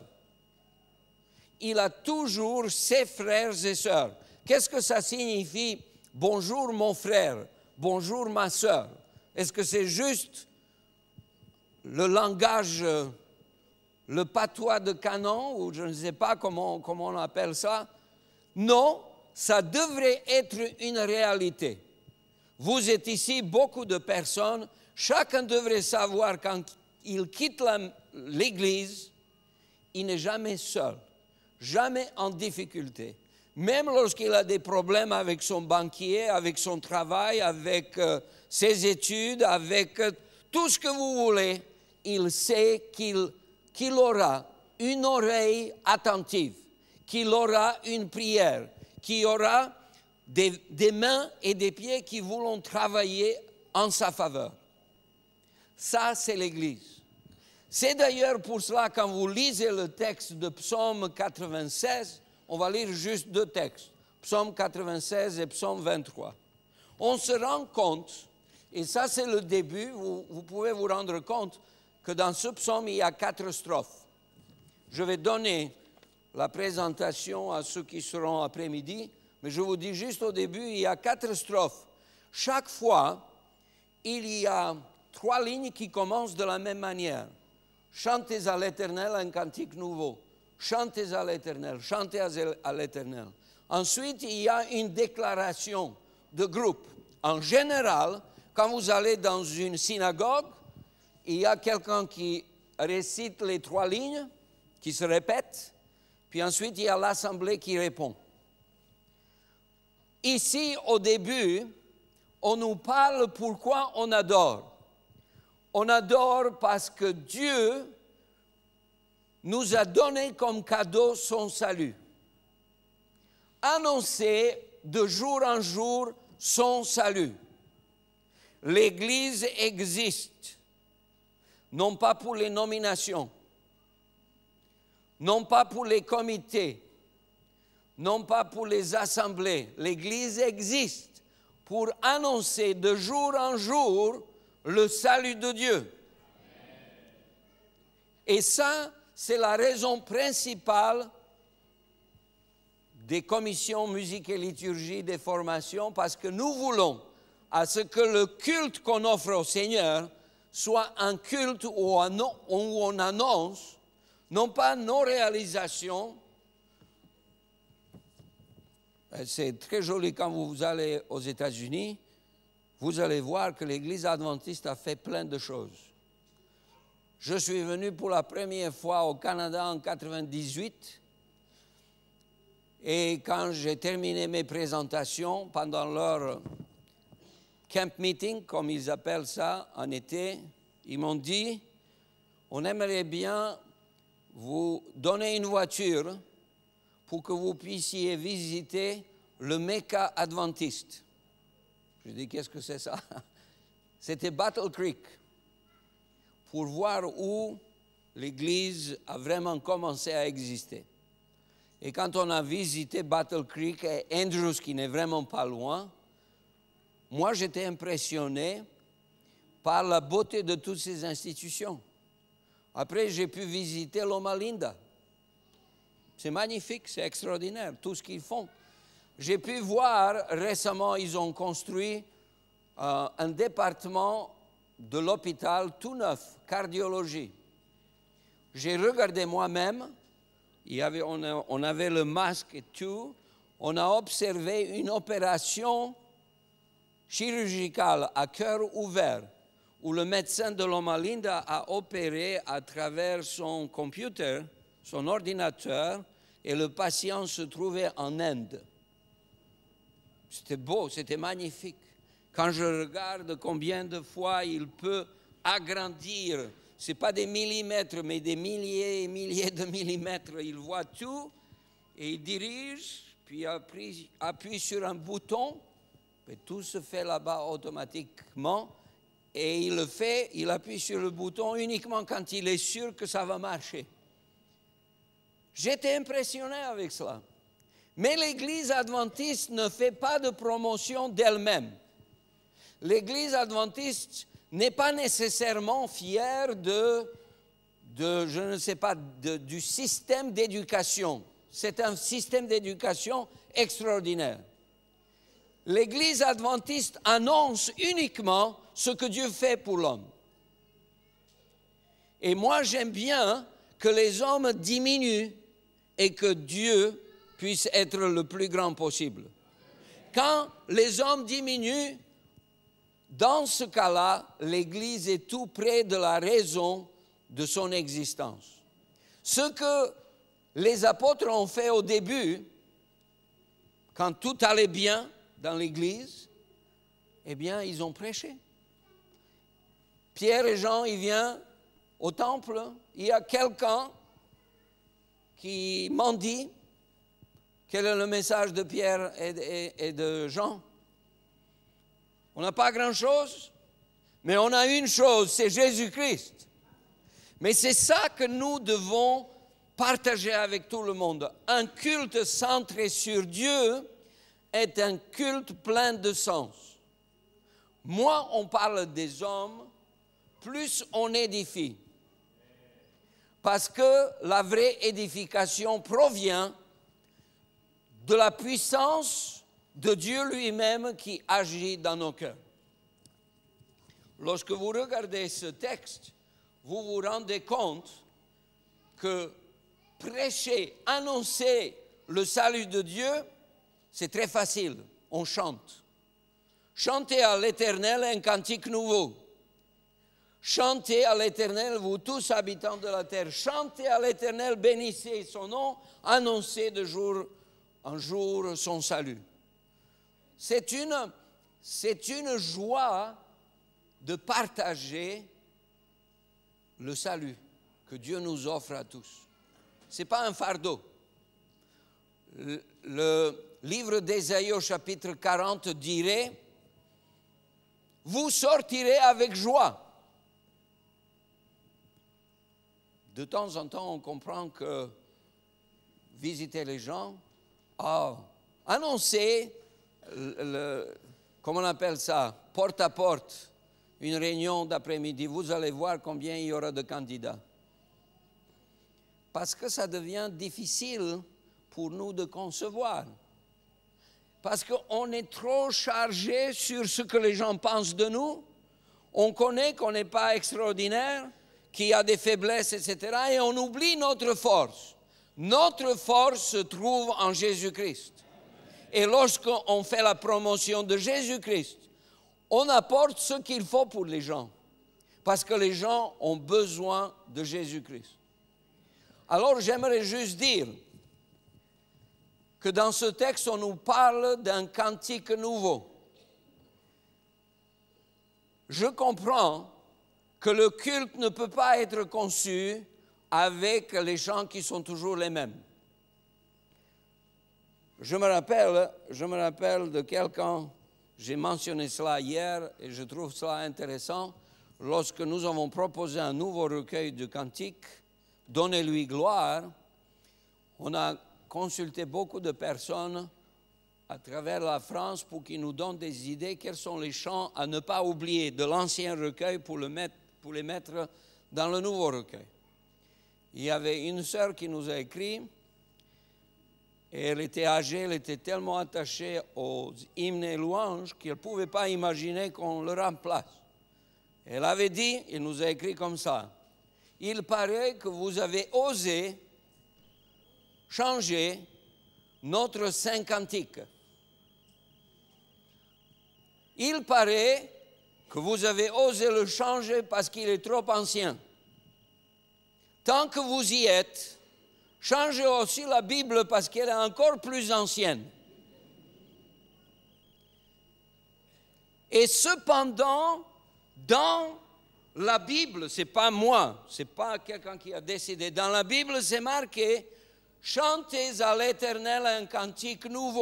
Il a toujours ses frères et sœurs. Qu'est-ce que ça signifie? Bonjour mon frère, bonjour ma sœur. Est-ce que c'est juste le langage, le patois de canon, ou je ne sais pas comment on appelle ça? Non, ça devrait être une réalité. Vous êtes ici, beaucoup de personnes, chacun devrait savoir quand il quitte l'Église, il n'est jamais seul, jamais en difficulté. Même lorsqu'il a des problèmes avec son banquier, avec son travail, avec ses études, avec tout ce que vous voulez, il sait qu'il aura une oreille attentive, qu'il aura une prière, qu'il aura des mains et des pieds qui voulont travailler en sa faveur. Ça, c'est l'Église. C'est d'ailleurs pour cela, quand vous lisez le texte de Psaume 96, on va lire juste deux textes, Psaume 96 et Psaume 23. On se rend compte, et ça c'est le début, vous pouvez vous rendre compte que dans ce psaume, il y a 4 strophes. Je vais donner la présentation à ceux qui seront après-midi, mais je vous dis juste au début, il y a 4 strophes. Chaque fois, il y a 3 lignes qui commencent de la même manière. Chantez à l'Éternel un cantique nouveau. Chantez à l'Éternel, chantez à l'Éternel. Ensuite, il y a une déclaration de groupe. En général, quand vous allez dans une synagogue, il y a quelqu'un qui récite les 3 lignes, qui se répètent, puis ensuite il y a l'assemblée qui répond. ici, au début, on nous parle pourquoi on adore. On adore parce que Dieu nous a donné comme cadeau son salut. Annoncer de jour en jour son salut. L'Église existe, non pas pour les nominations, non pas pour les comités, non pas pour les assemblées. L'Église existe pour annoncer de jour en jour le salut de Dieu. Et ça, c'est la raison principale des commissions musique et liturgie, des formations, parce que nous voulons à ce que le culte qu'on offre au Seigneur soit un culte où on annonce non pas nos réalisations. C'est très joli quand vous allez aux États-Unis, vous allez voir que l'Église adventiste a fait plein de choses. Je suis venu pour la première fois au Canada en 1998 et quand j'ai terminé mes présentations pendant leur camp meeting, comme ils appellent ça, en été, ils m'ont dit, on aimerait bien vous donner une voiture pour que vous puissiez visiter le Mecca adventiste. Je dis, qu'est-ce que c'est ça? C'était Battle Creek, pour voir où l'Église a vraiment commencé à exister. Et quand on a visité Battle Creek et Andrews, qui n'est vraiment pas loin, moi j'étais impressionné par la beauté de toutes ces institutions. Après, j'ai pu visiter Loma Linda. C'est magnifique, c'est extraordinaire, tout ce qu'ils font. J'ai pu voir, récemment, ils ont construit un département de l'hôpital tout neuf, cardiologie. J'ai regardé moi-même, on avait le masque et tout, on a observé une opération chirurgicale à cœur ouvert, où le médecin de Loma Linda a opéré à travers son computer, son ordinateur, et le patient se trouvait en Inde. C'était beau, c'était magnifique. Quand je regarde combien de fois il peut agrandir, ce n'est pas des millimètres, mais des milliers et milliers de millimètres, il voit tout, et il dirige, puis appuie sur un bouton, et tout se fait là-bas automatiquement, et il le fait, il appuie sur le bouton uniquement quand il est sûr que ça va marcher. J'étais impressionné avec cela. Mais l'Église adventiste ne fait pas de promotion d'elle-même. L'Église adventiste n'est pas nécessairement fière je ne sais pas, du système d'éducation. C'est un système d'éducation extraordinaire. L'Église adventiste annonce uniquement ce que Dieu fait pour l'homme. Et moi, j'aime bien que les hommes diminuent et que Dieu puisse être le plus grand possible. Quand les hommes diminuent, dans ce cas-là, l'Église est tout près de la raison de son existence. Ce que les apôtres ont fait au début, quand tout allait bien dans l'Église, eh bien, ils ont prêché. Pierre et Jean, ils viennent au temple, il y a quelqu'un qui mendie. Quel est le message de Pierre et de Jean? On n'a pas grand-chose, mais on a une chose, c'est Jésus-Christ. Mais c'est ça que nous devons partager avec tout le monde. Un culte centré sur Dieu est un culte plein de sens. Moins on parle des hommes, plus on édifie. Parce que la vraie édification provient de la puissance de Dieu lui-même qui agit dans nos cœurs. Lorsque vous regardez ce texte, vous vous rendez compte que prêcher, annoncer le salut de Dieu, c'est très facile. On chante. Chantez à l'Éternel un cantique nouveau. Chantez à l'Éternel, vous tous habitants de la terre. Chantez à l'Éternel, bénissez son nom, annoncez de jour en jour son salut. C'est une joie de partager le salut que Dieu nous offre à tous. Ce n'est pas un fardeau. Le livre d'Ésaïe au chapitre 40 dirait « Vous sortirez avec joie ». De temps en temps, on comprend que visiter les gens, annoncer, comment on appelle ça, porte à porte, une réunion d'après-midi, vous allez voir combien il y aura de candidats. Parce que ça devient difficile pour nous de concevoir. Parce qu'on est trop chargé sur ce que les gens pensent de nous. On connaît qu'on n'est pas extraordinaire, qu'il y a des faiblesses, etc. Et on oublie notre force. Notre force se trouve en Jésus-Christ. Et lorsqu'on fait la promotion de Jésus-Christ, on apporte ce qu'il faut pour les gens. Parce que les gens ont besoin de Jésus-Christ. Alors j'aimerais juste dire que dans ce texte, on nous parle d'un cantique nouveau. Je comprends que le culte ne peut pas être conçu avec les chants qui sont toujours les mêmes. Je me rappelle de quelqu'un, j'ai mentionné cela hier et je trouve cela intéressant, lorsque nous avons proposé un nouveau recueil de cantiques, « Donnez-lui gloire », on a consulté beaucoup de personnes à travers la France pour qu'ils nous donnent des idées, quels sont les chants à ne pas oublier de l'ancien recueil pour les mettre dans le nouveau recueil. Il y avait une sœur qui nous a écrit, et elle était âgée, elle était tellement attachée aux hymnes et louanges qu'elle ne pouvait pas imaginer qu'on le remplace. Elle avait dit, il nous a écrit comme ça, « Il paraît que vous avez osé changer notre saint cantique. Il paraît que vous avez osé le changer parce qu'il est trop ancien. Tant que vous y êtes, changez aussi la Bible parce qu'elle est encore plus ancienne. Et cependant, dans la Bible, ce n'est pas moi, ce n'est pas quelqu'un qui a décidé, dans la Bible c'est marqué « Chantez à l'Éternel un cantique nouveau ».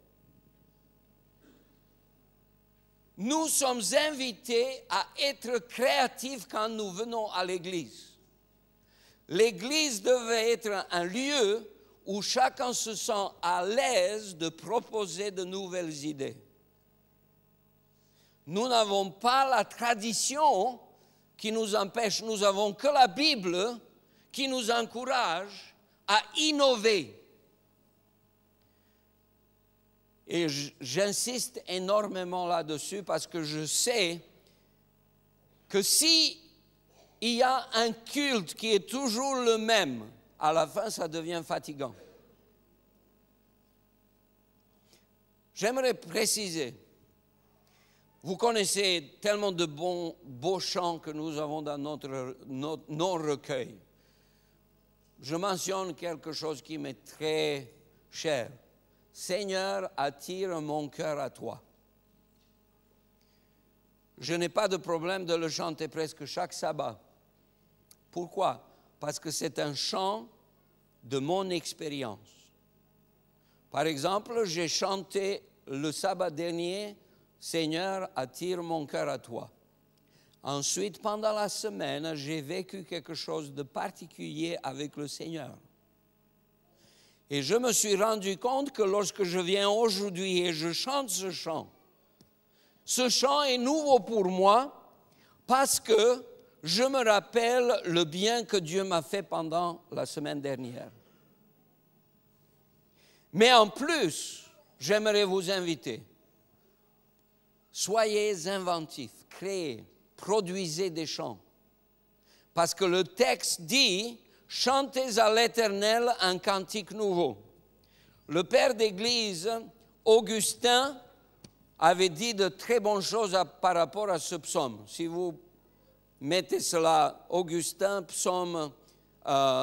Nous sommes invités à être créatifs quand nous venons à l'Église. L'Église devait être un lieu où chacun se sent à l'aise de proposer de nouvelles idées. Nous n'avons pas la tradition qui nous empêche, nous n'avons que la Bible qui nous encourage à innover. Et j'insiste énormément là-dessus parce que je sais que si il y a un culte qui est toujours le même, à la fin, ça devient fatigant. J'aimerais préciser, vous connaissez tellement de beaux chants que nous avons dans nos recueils. Je mentionne quelque chose qui m'est très cher. Seigneur, attire mon cœur à toi. Je n'ai pas de problème de le chanter presque chaque sabbat. Pourquoi? Parce que c'est un chant de mon expérience. Par exemple, j'ai chanté le sabbat dernier, Seigneur, attire mon cœur à toi. Ensuite, pendant la semaine, j'ai vécu quelque chose de particulier avec le Seigneur. Et je me suis rendu compte que lorsque je viens aujourd'hui et je chante ce chant est nouveau pour moi parce que je me rappelle le bien que Dieu m'a fait pendant la semaine dernière. Mais en plus, j'aimerais vous inviter. Soyez inventifs, créez, produisez des chants. Parce que le texte dit, chantez à l'Éternel un cantique nouveau. Le père d'Église, Augustin, avait dit de très bonnes choses par rapport à ce psaume. Si vous mettez cela, Augustin, psaume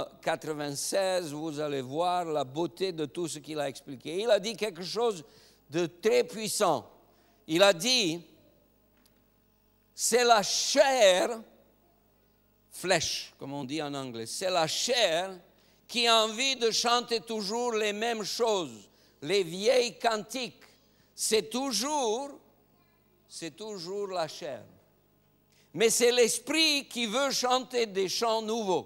96, vous allez voir la beauté de tout ce qu'il a expliqué. Il a dit quelque chose de très puissant. Il a dit, c'est la chair, flèche, comme on dit en anglais, c'est la chair qui a envie de chanter toujours les mêmes choses, les vieilles cantiques. C'est toujours la chair. Mais c'est l'esprit qui veut chanter des chants nouveaux.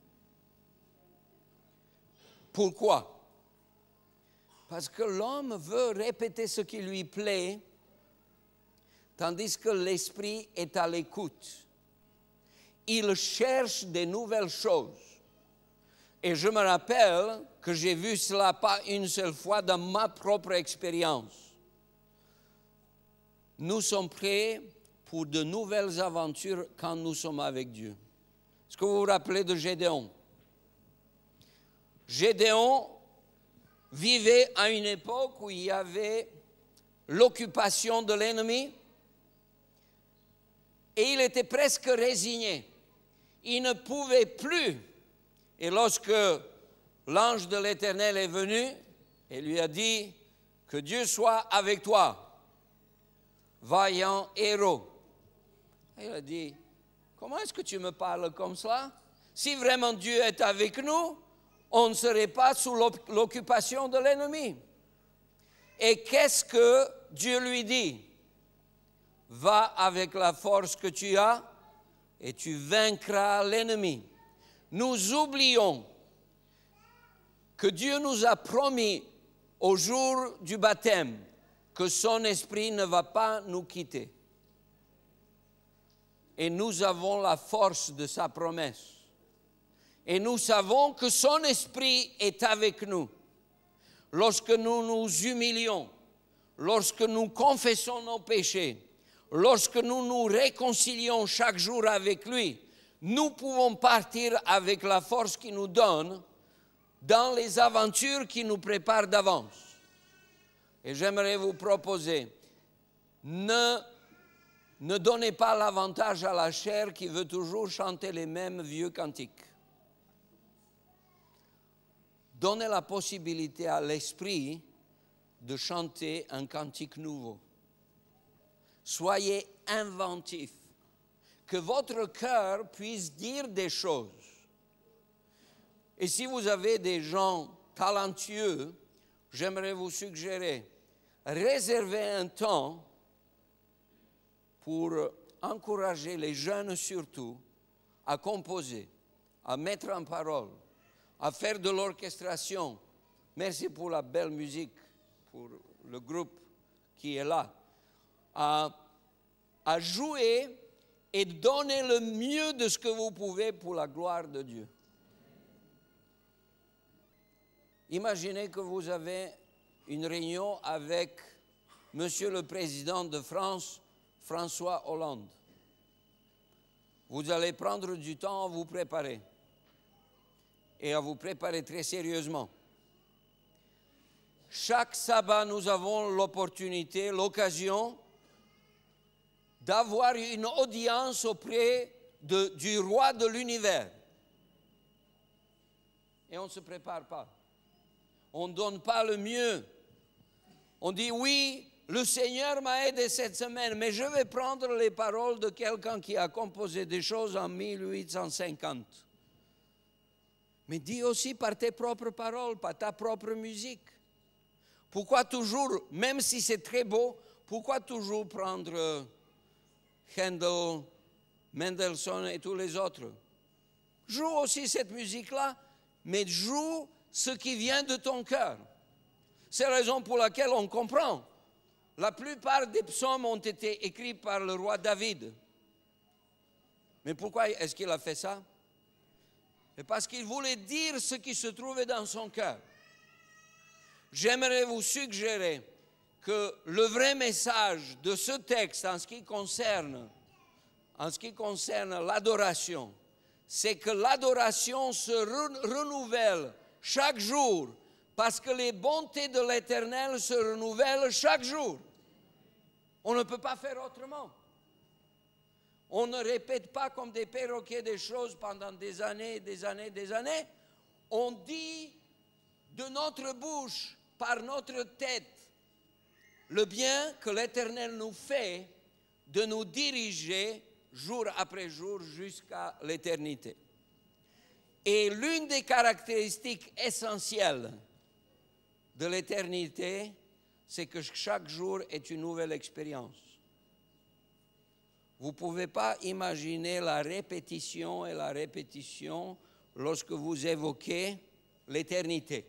Pourquoi? Parce que l'homme veut répéter ce qui lui plaît, tandis que l'esprit est à l'écoute. Il cherche des nouvelles choses. Et je me rappelle que j'ai vu cela pas une seule fois dans ma propre expérience. Nous sommes prêts pour de nouvelles aventures quand nous sommes avec Dieu. Est-ce que vous vous rappelez de Gédéon? Gédéon vivait à une époque où il y avait l'occupation de l'ennemi et il était presque résigné. Il ne pouvait plus. Et lorsque l'ange de l'Éternel est venu et lui a dit que Dieu soit avec toi, vaillant héros, il a dit, comment est-ce que tu me parles comme cela? Si vraiment Dieu est avec nous, on ne serait pas sous l'occupation de l'ennemi. Et qu'est-ce que Dieu lui dit? Va avec la force que tu as et tu vaincras l'ennemi. Nous oublions que Dieu nous a promis au jour du baptême que son esprit ne va pas nous quitter. Et nous avons la force de sa promesse. Et nous savons que son esprit est avec nous. Lorsque nous nous humilions, lorsque nous confessons nos péchés, lorsque nous nous réconcilions chaque jour avec lui, nous pouvons partir avec la force qu'il nous donne dans les aventures qu'il nous prépare d'avance. Et j'aimerais vous proposer, ne donnez pas l'avantage à la chair qui veut toujours chanter les mêmes vieux cantiques. Donnez la possibilité à l'esprit de chanter un cantique nouveau. Soyez inventifs. Que votre cœur puisse dire des choses. Et si vous avez des gens talentueux, j'aimerais vous suggérer, réservez un temps pour encourager les jeunes surtout à composer, à mettre en parole, à faire de l'orchestration. Merci pour la belle musique, pour le groupe qui est là. À jouer et donner le mieux de ce que vous pouvez pour la gloire de Dieu. Imaginez que vous avez une réunion avec Monsieur le Président de France, François Hollande. Vous allez prendre du temps à vous préparer et à vous préparer très sérieusement. Chaque sabbat, nous avons l'opportunité, l'occasion d'avoir une audience auprès du roi de l'univers. Et on ne se prépare pas. On ne donne pas le mieux. On dit oui, le Seigneur m'a aidé cette semaine, mais je vais prendre les paroles de quelqu'un qui a composé des choses en 1850. Mais dis aussi par tes propres paroles, par ta propre musique. Pourquoi toujours, même si c'est très beau, pourquoi toujours prendre Handel, Mendelssohn et tous les autres? Joue aussi cette musique-là, mais joue ce qui vient de ton cœur. C'est la raison pour laquelle on comprend. La plupart des psaumes ont été écrits par le roi David. Mais pourquoi est-ce qu'il a fait ça? C'est parce qu'il voulait dire ce qui se trouvait dans son cœur. J'aimerais vous suggérer que le vrai message de ce texte en ce qui concerne l'adoration, c'est que l'adoration se renouvelle chaque jour parce que les bontés de l'Éternel se renouvellent chaque jour. On ne peut pas faire autrement. On ne répète pas comme des perroquets des choses pendant des années, des années, des années. On dit de notre bouche, par notre tête, le bien que l'Éternel nous fait de nous diriger jour après jour jusqu'à l'éternité. Et l'une des caractéristiques essentielles de l'éternité, c'est que chaque jour est une nouvelle expérience. Vous ne pouvez pas imaginer la répétition et la répétition lorsque vous évoquez l'éternité.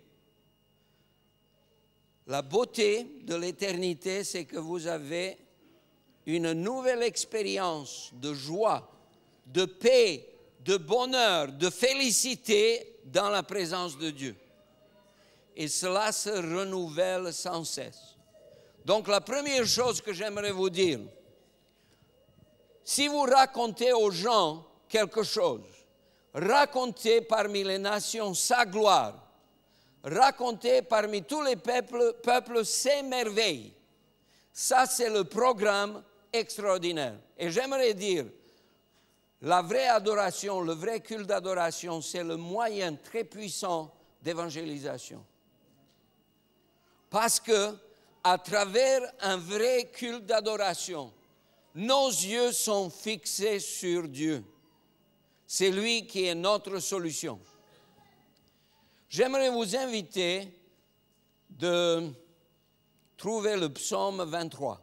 La beauté de l'éternité, c'est que vous avez une nouvelle expérience de joie, de paix, de bonheur, de félicité dans la présence de Dieu. Et cela se renouvelle sans cesse. Donc la première chose que j'aimerais vous dire, si vous racontez aux gens quelque chose, racontez parmi les nations sa gloire, racontez parmi tous les peuples ses merveilles. Ça, c'est le programme extraordinaire. Et j'aimerais dire, la vraie adoration, le vrai culte d'adoration, c'est le moyen très puissant d'évangélisation. Parce que, à travers un vrai culte d'adoration, nos yeux sont fixés sur Dieu. C'est lui qui est notre solution. J'aimerais vous inviter de trouver le psaume 23.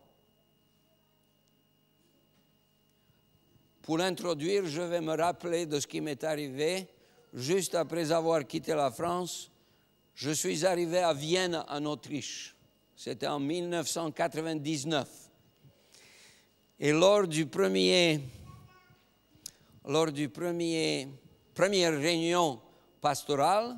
Pour l'introduire, je vais me rappeler de ce qui m'est arrivé juste après avoir quitté la France. Je suis arrivé à Vienne, en Autriche. C'était en 1999. Et lors du première réunion pastorale,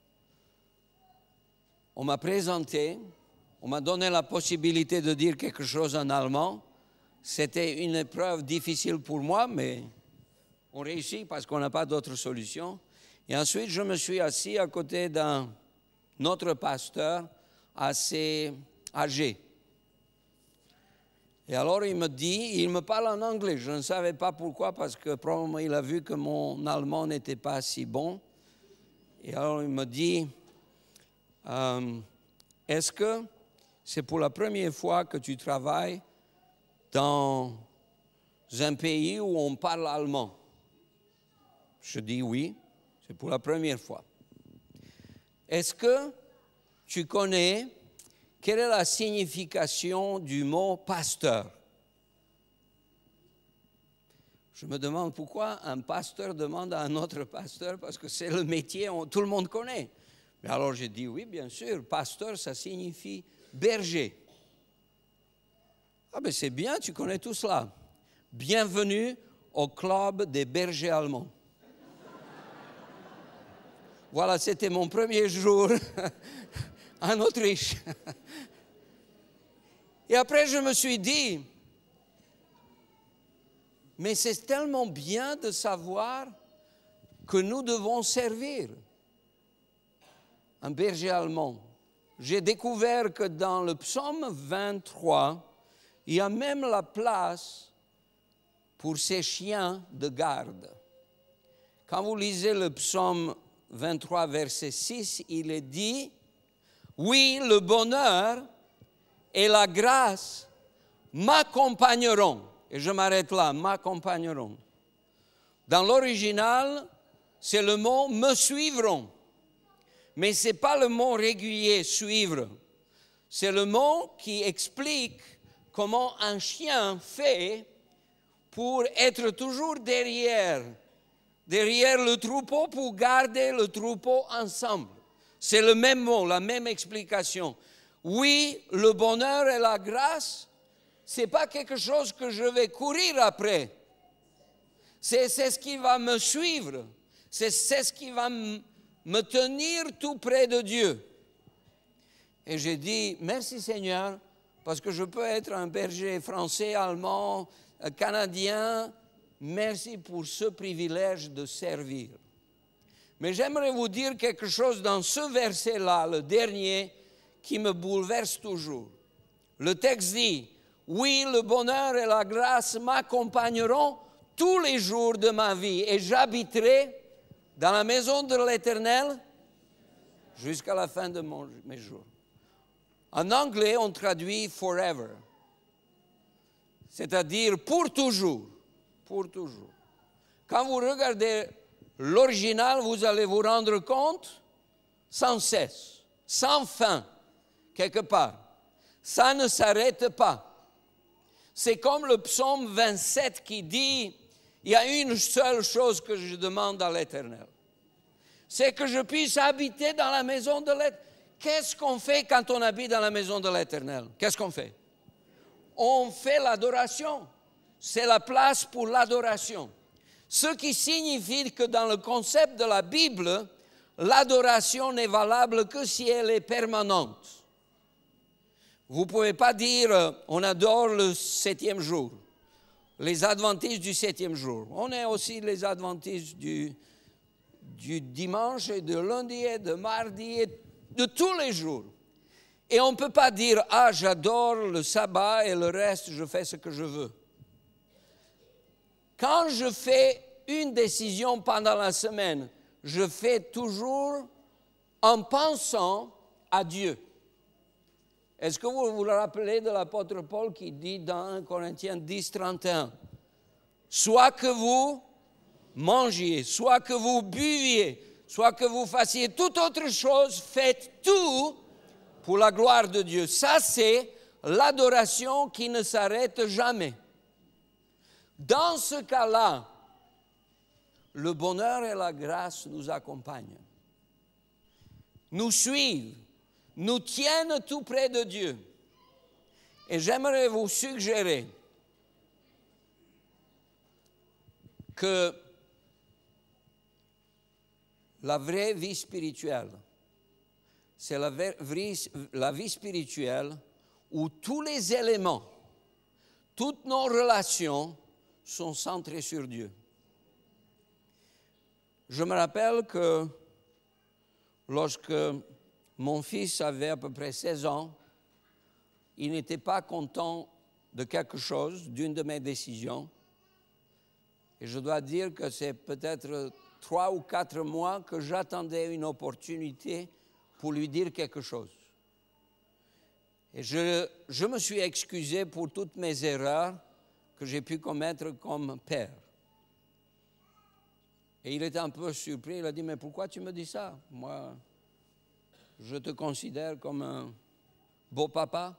on m'a présenté, on m'a donné la possibilité de dire quelque chose en allemand. C'était une épreuve difficile pour moi, mais on réussit parce qu'on n'a pas d'autre solution. Et ensuite, je me suis assis à côté d'un autre pasteur assez âgé. Et alors il me parle en anglais. Je ne savais pas pourquoi, parce que probablement il a vu que mon allemand n'était pas si bon. Et alors il me dit, est-ce que c'est pour la première fois que tu travailles dans un pays où on parle allemand? Je dis oui, c'est pour la première fois. Est-ce que tu connais quelle est la signification du mot pasteur? Je me demande pourquoi un pasteur demande à un autre pasteur, parce que c'est le métier, tout le monde connaît. Mais alors j'ai dit oui, bien sûr, pasteur, ça signifie berger. Ah ben c'est bien, tu connais tout cela. Bienvenue au club des bergers allemands. Voilà, c'était mon premier jour en Autriche. Et après, je me suis dit, mais c'est tellement bien de savoir que nous devons servir un berger allemand. J'ai découvert que dans le psaume 23, il y a même la place pour ces chiens de garde. Quand vous lisez le psaume 23, verset 6, il est dit, « Oui, le bonheur et la grâce m'accompagneront. » Et je m'arrête là, « m'accompagneront. » Dans l'original, c'est le mot « me suivront ». Mais ce n'est pas le mot régulier, « suivre ». C'est le mot qui explique comment un chien fait pour être toujours derrière le troupeau, pour garder le troupeau ensemble. C'est le même mot, la même explication. Oui, le bonheur et la grâce, ce n'est pas quelque chose que je vais courir après. C'est ce qui va me suivre. C'est ce qui va me tenir tout près de Dieu. Et j'ai dit, merci Seigneur, parce que je peux être un berger français, allemand, canadien. Merci pour ce privilège de servir. Mais j'aimerais vous dire quelque chose dans ce verset-là, le dernier, qui me bouleverse toujours. Le texte dit, « Oui, le bonheur et la grâce m'accompagneront tous les jours de ma vie et j'habiterai dans la maison de l'Éternel jusqu'à la fin de mes jours. » En anglais, on traduit forever, c'est-à-dire pour toujours, pour toujours. Quand vous regardez l'original, vous allez vous rendre compte sans cesse, sans fin, quelque part. Ça ne s'arrête pas. C'est comme le psaume 27 qui dit, il y a une seule chose que je demande à l'Éternel. C'est que je puisse habiter dans la maison de l'Éternel. Qu'est-ce qu'on fait quand on habite dans la maison de l'Éternel? Qu'est-ce qu'on fait? On fait l'adoration. C'est la place pour l'adoration. Ce qui signifie que dans le concept de la Bible, l'adoration n'est valable que si elle est permanente. Vous ne pouvez pas dire on adore le 7e jour, les adventistes du 7e jour. On est aussi les adventistes du dimanche et de lundi et de mardi et de tous les jours. Et on ne peut pas dire ah j'adore le sabbat et le reste je fais ce que je veux. Quand je fais une décision pendant la semaine, je fais toujours en pensant à Dieu. Est-ce que vous vous rappelez de l'apôtre Paul qui dit dans 1 Corinthiens 10, 31, soit que vous mangiez, soit que vous buviez, soit que vous fassiez toute autre chose, faites tout pour la gloire de Dieu. Ça, c'est l'adoration qui ne s'arrête jamais. Dans ce cas-là, le bonheur et la grâce nous accompagnent, nous suivent, nous tiennent tout près de Dieu. Et j'aimerais vous suggérer que la vraie vie spirituelle, c'est la vie spirituelle où tous les éléments, toutes nos relations sont centrées sur Dieu. Je me rappelle que lorsque mon fils avait à peu près 16 ans, il n'était pas content de quelque chose, d'une de mes décisions. Et je dois dire que c'est peut-être 3 ou 4 mois que j'attendais une opportunité pour lui dire quelque chose. Et je me suis excusé pour toutes mes erreurs que j'ai pu commettre comme père. Et il était un peu surpris, il a dit, mais pourquoi tu me dis ça? Moi, je te considère comme un beau papa.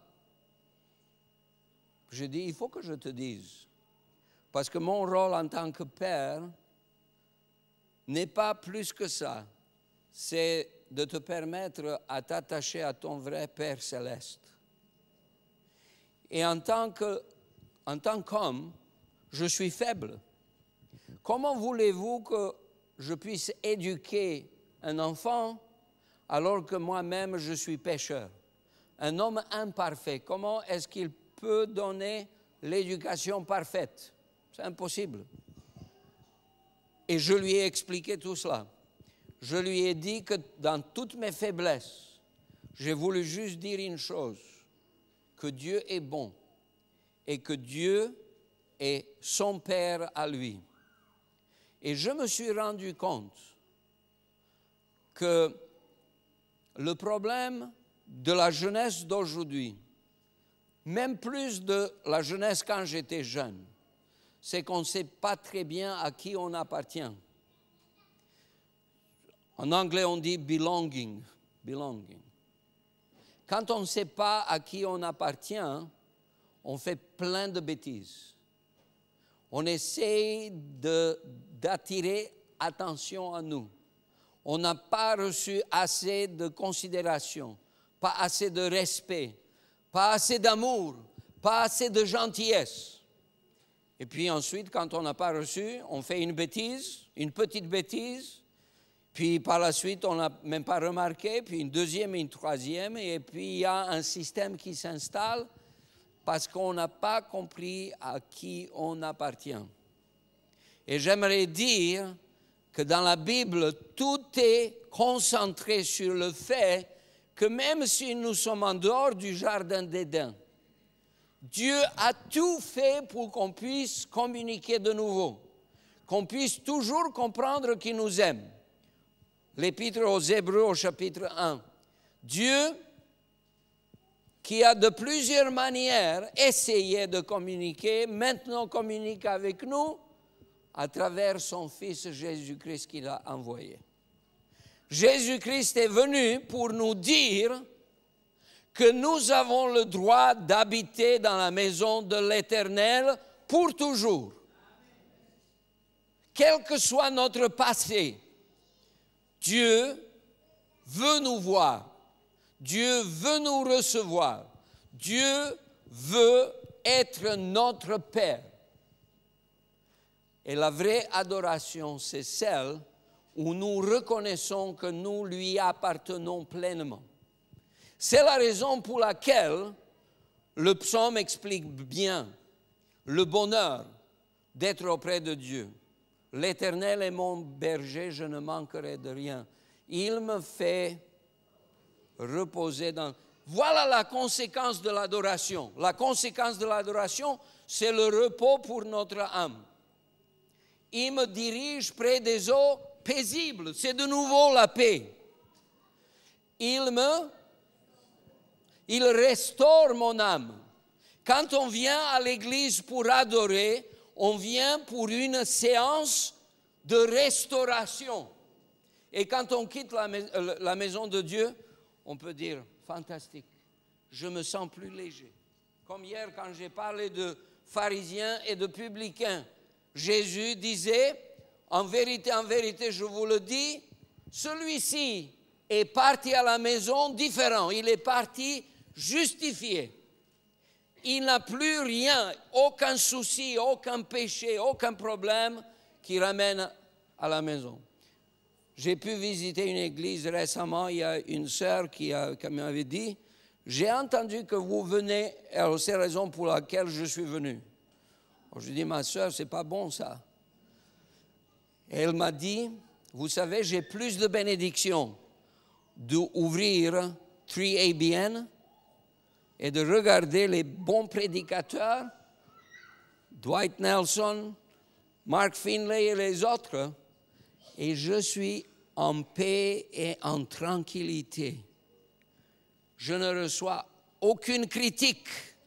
J'ai dit, il faut que je te dise, parce que mon rôle en tant que père n'est pas plus que ça, c'est de te permettre à t'attacher à ton vrai Père céleste. Et en tant qu'homme, je suis faible. Comment voulez-vous que je puisse éduquer un enfant alors que moi-même je suis pécheur? Un homme imparfait, comment est-ce qu'il peut donner l'éducation parfaite? C'est impossible. Et je lui ai expliqué tout cela. Je lui ai dit que dans toutes mes faiblesses, j'ai voulu juste dire une chose, que Dieu est bon et que Dieu est son Père à lui. Et je me suis rendu compte que le problème de la jeunesse d'aujourd'hui, même plus de la jeunesse quand j'étais jeune, c'est qu'on ne sait pas très bien à qui on appartient. En anglais, on dit belonging. Quand on ne sait pas à qui on appartient, on fait plein de bêtises. On essaie d'attirer attention à nous. On n'a pas reçu assez de considération, pas assez de respect, pas assez d'amour, pas assez de gentillesse. Et puis ensuite, quand on n'a pas reçu, on fait une bêtise, une petite bêtise, puis par la suite, on n'a même pas remarqué, puis une deuxième et une troisième, et puis il y a un système qui s'installe parce qu'on n'a pas compris à qui on appartient. Et j'aimerais dire que dans la Bible, tout est concentré sur le fait que même si nous sommes en dehors du jardin d'Éden, Dieu a tout fait pour qu'on puisse communiquer de nouveau, qu'on puisse toujours comprendre qu'il nous aime. L'Épître aux Hébreux au chapitre 1. Dieu qui a de plusieurs manières essayé de communiquer, maintenant communique avec nous à travers son Fils Jésus-Christ qu'il a envoyé. Jésus-Christ est venu pour nous dire que nous avons le droit d'habiter dans la maison de l'Éternel pour toujours. Quel que soit notre passé, Dieu veut nous voir. Dieu veut nous recevoir. Dieu veut être notre Père. Et la vraie adoration, c'est celle où nous reconnaissons que nous lui appartenons pleinement. C'est la raison pour laquelle le psaume explique bien le bonheur d'être auprès de Dieu. L'Éternel est mon berger, je ne manquerai de rien. Il me fait reposer dans... Voilà la conséquence de l'adoration. La conséquence de l'adoration, c'est le repos pour notre âme. Il me dirige près des eaux paisibles. C'est de nouveau la paix. Il restaure mon âme. Quand on vient à l'église pour adorer, on vient pour une séance de restauration. Et quand on quitte la maison de Dieu, on peut dire, fantastique, je me sens plus léger. Comme hier, quand j'ai parlé de pharisiens et de publicains, Jésus disait, en vérité, je vous le dis, celui-ci est parti à la maison différent. Il est parti justifié. Il n'a plus rien, aucun souci, aucun péché, aucun problème qui ramène à la maison. J'ai pu visiter une église récemment, il y a une sœur qui m'avait dit, j'ai entendu que vous venez, alors c'est la raison pour laquelle je suis venu. Je lui ai dit, ma sœur, c'est pas bon ça. Et elle m'a dit, vous savez, j'ai plus de bénédictions d'ouvrir 3ABN et de regarder les bons prédicateurs, Dwight Nelson, Mark Finley et les autres, et je suis en paix et en tranquillité. Je ne reçois aucune critique.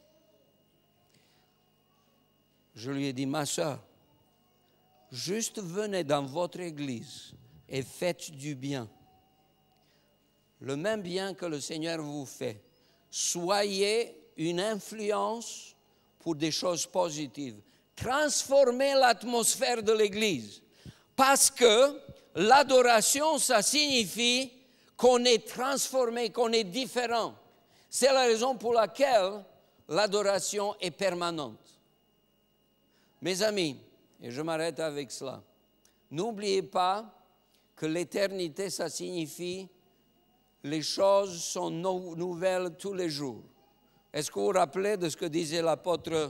Je lui ai dit, ma sœur, juste venez dans votre église et faites du bien. Le même bien que le Seigneur vous fait. Soyez une influence pour des choses positives. Transformez l'atmosphère de l'église. Parce que l'adoration, ça signifie qu'on est transformé, qu'on est différent. C'est la raison pour laquelle l'adoration est permanente. Mes amis, et je m'arrête avec cela, n'oubliez pas que l'éternité, ça signifie les choses sont nouvelles tous les jours. Est-ce que vous vous rappelez de ce que disait l'apôtre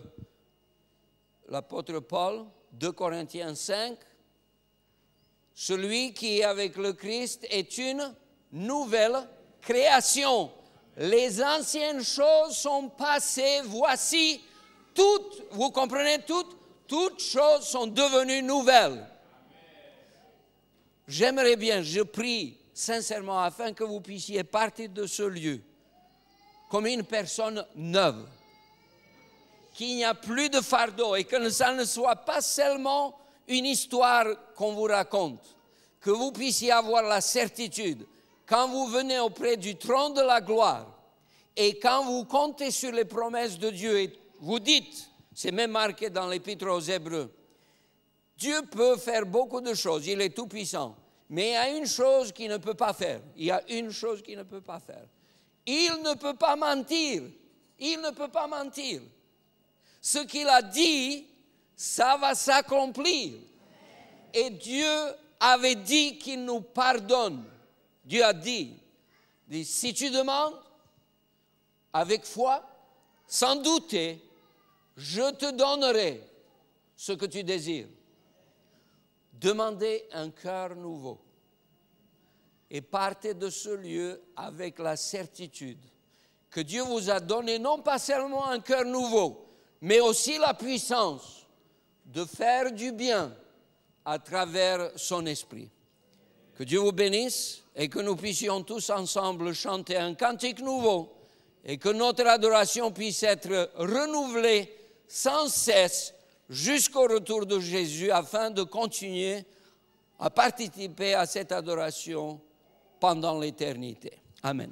Paul, 2 Corinthiens 5? Celui qui est avec le Christ est une nouvelle création. Les anciennes choses sont passées, voici toutes, vous comprenez toutes choses sont devenues nouvelles. J'aimerais bien, je prie sincèrement afin que vous puissiez partir de ce lieu comme une personne neuve, qu'il n'y a plus de fardeau et que ça ne soit pas seulement une histoire qu'on vous raconte, que vous puissiez avoir la certitude, quand vous venez auprès du trône de la gloire et quand vous comptez sur les promesses de Dieu et vous dites, c'est même marqué dans l'Épître aux Hébreux, Dieu peut faire beaucoup de choses, il est tout puissant, mais il y a une chose qu'il ne peut pas faire, il ne peut pas mentir, Ce qu'il a dit, ça va s'accomplir. Et Dieu avait dit qu'il nous pardonne. Dieu a dit, si tu demandes avec foi, sans douter, je te donnerai ce que tu désires. Demandez un cœur nouveau et partez de ce lieu avec la certitude que Dieu vous a donné non pas seulement un cœur nouveau, mais aussi la puissance de faire du bien à travers son esprit. Que Dieu vous bénisse et que nous puissions tous ensemble chanter un cantique nouveau et que notre adoration puisse être renouvelée sans cesse jusqu'au retour de Jésus afin de continuer à participer à cette adoration pendant l'éternité. Amen.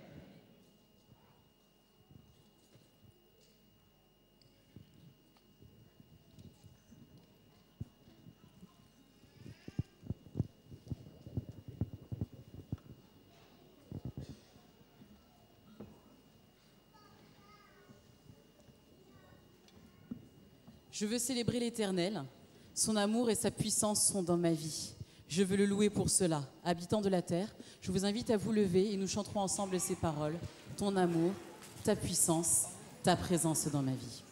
Je veux célébrer l'Éternel. Son amour et sa puissance sont dans ma vie. Je veux le louer pour cela. Habitants de la terre, je vous invite à vous lever et nous chanterons ensemble ces paroles. Ton amour, ta puissance, ta présence dans ma vie.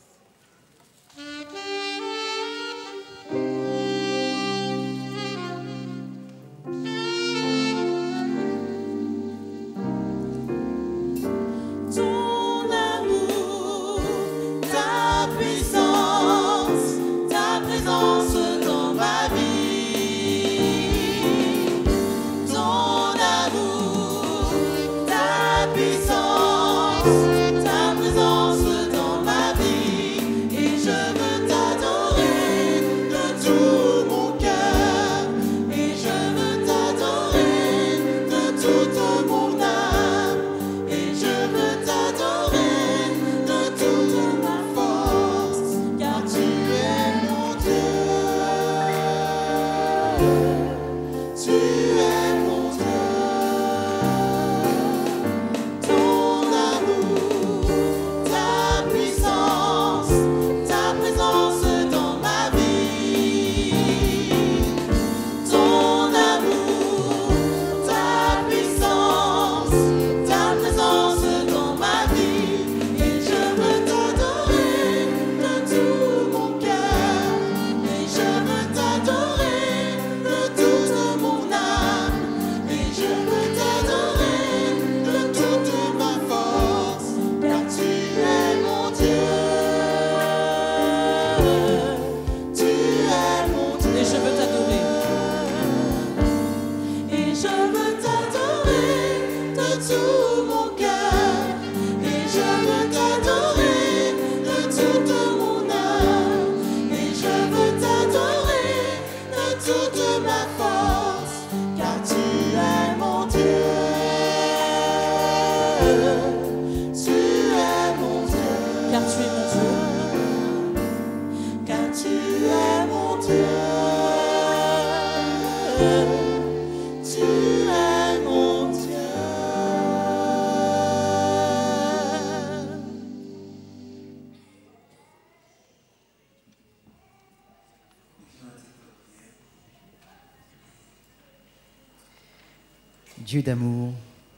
Dieu d'amour,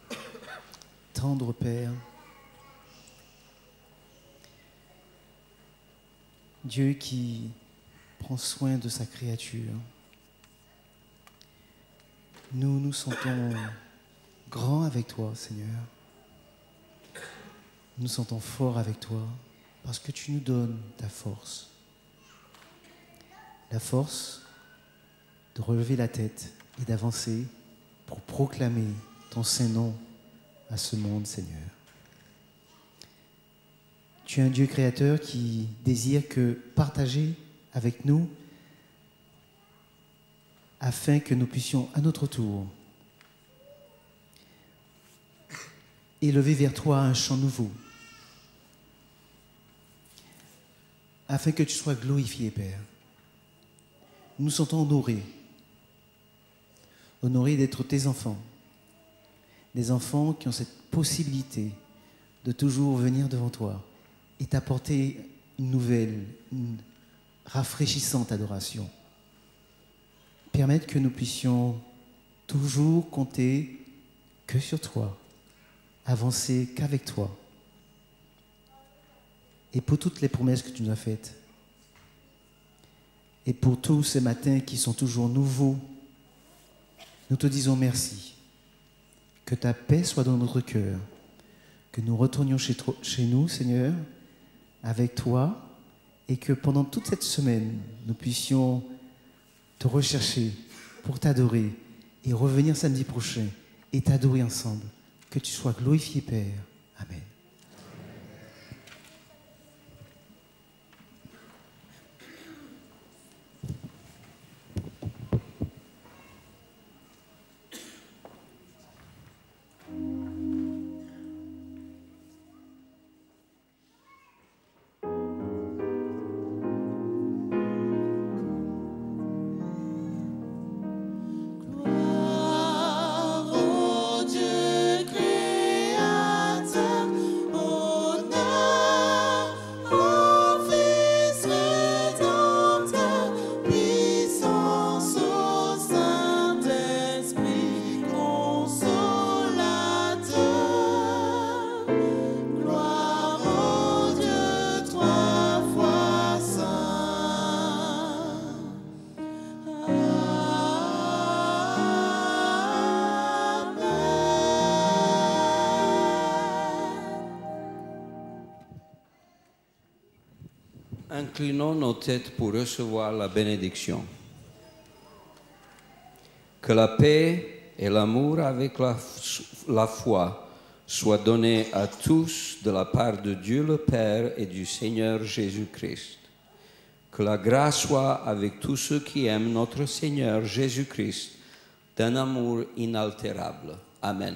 tendre Père, Dieu qui prend soin de sa créature, nous nous sentons grands avec toi, Seigneur. Nous nous sentons forts avec toi parce que tu nous donnes ta force. La force de relever la tête et d'avancer pour proclamer ton Saint-Nom à ce monde, Seigneur. Tu es un Dieu créateur qui désire que partager avec nous afin que nous puissions à notre tour élever vers toi un chant nouveau, afin que tu sois glorifié, Père. Nous nous sentons honorés d'être tes enfants, des enfants qui ont cette possibilité de toujours venir devant toi et t'apporter une nouvelle, une rafraîchissante adoration. Permettre que nous puissions toujours compter que sur toi, avancer qu'avec toi. Et pour toutes les promesses que tu nous as faites, et pour tous ces matins qui sont toujours nouveaux, nous te disons merci. Que ta paix soit dans notre cœur, que nous retournions chez nous, Seigneur, avec toi, et que pendant toute cette semaine, nous puissions te rechercher pour t'adorer et revenir samedi prochain et t'adorer ensemble. Que tu sois glorifié, Père. Amen. Inclinons nos têtes pour recevoir la bénédiction. Que la paix et l'amour avec la foi soient donnés à tous de la part de Dieu le Père et du Seigneur Jésus-Christ. Que la grâce soit avec tous ceux qui aiment notre Seigneur Jésus-Christ d'un amour inaltérable. Amen.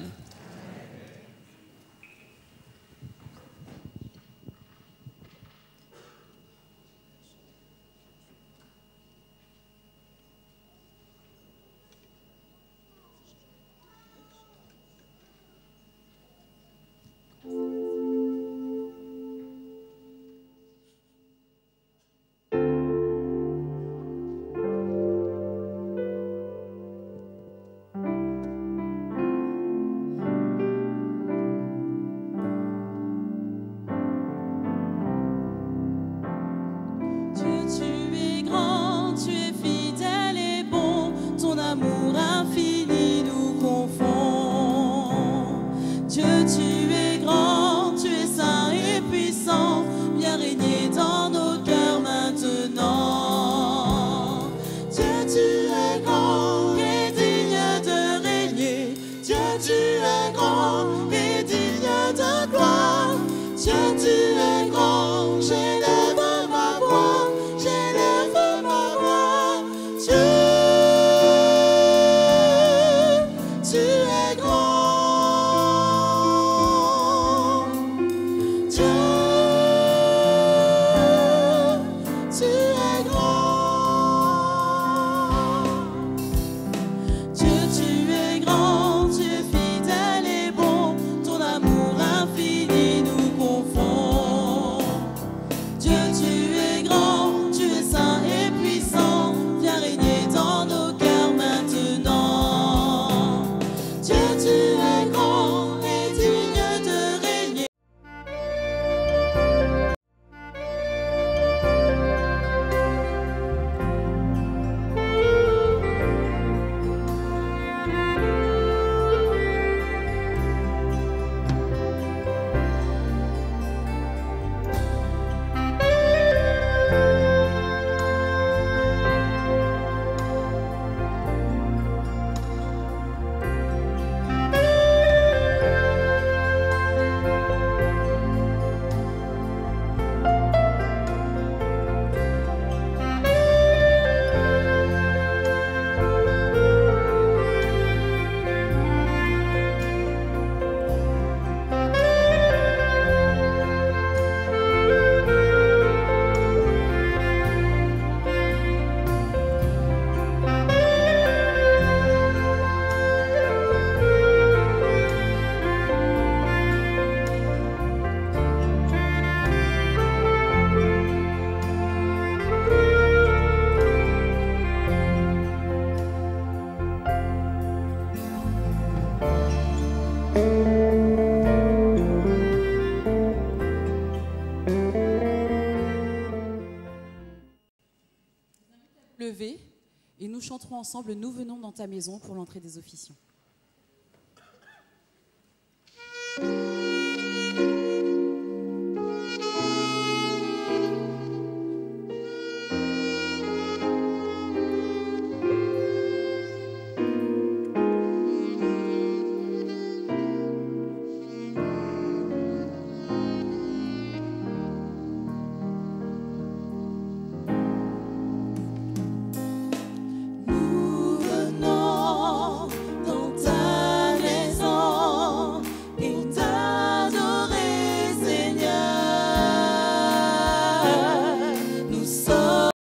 Lever et nous chanterons ensemble « Nous venons dans ta maison » pour l'entrée des officiants.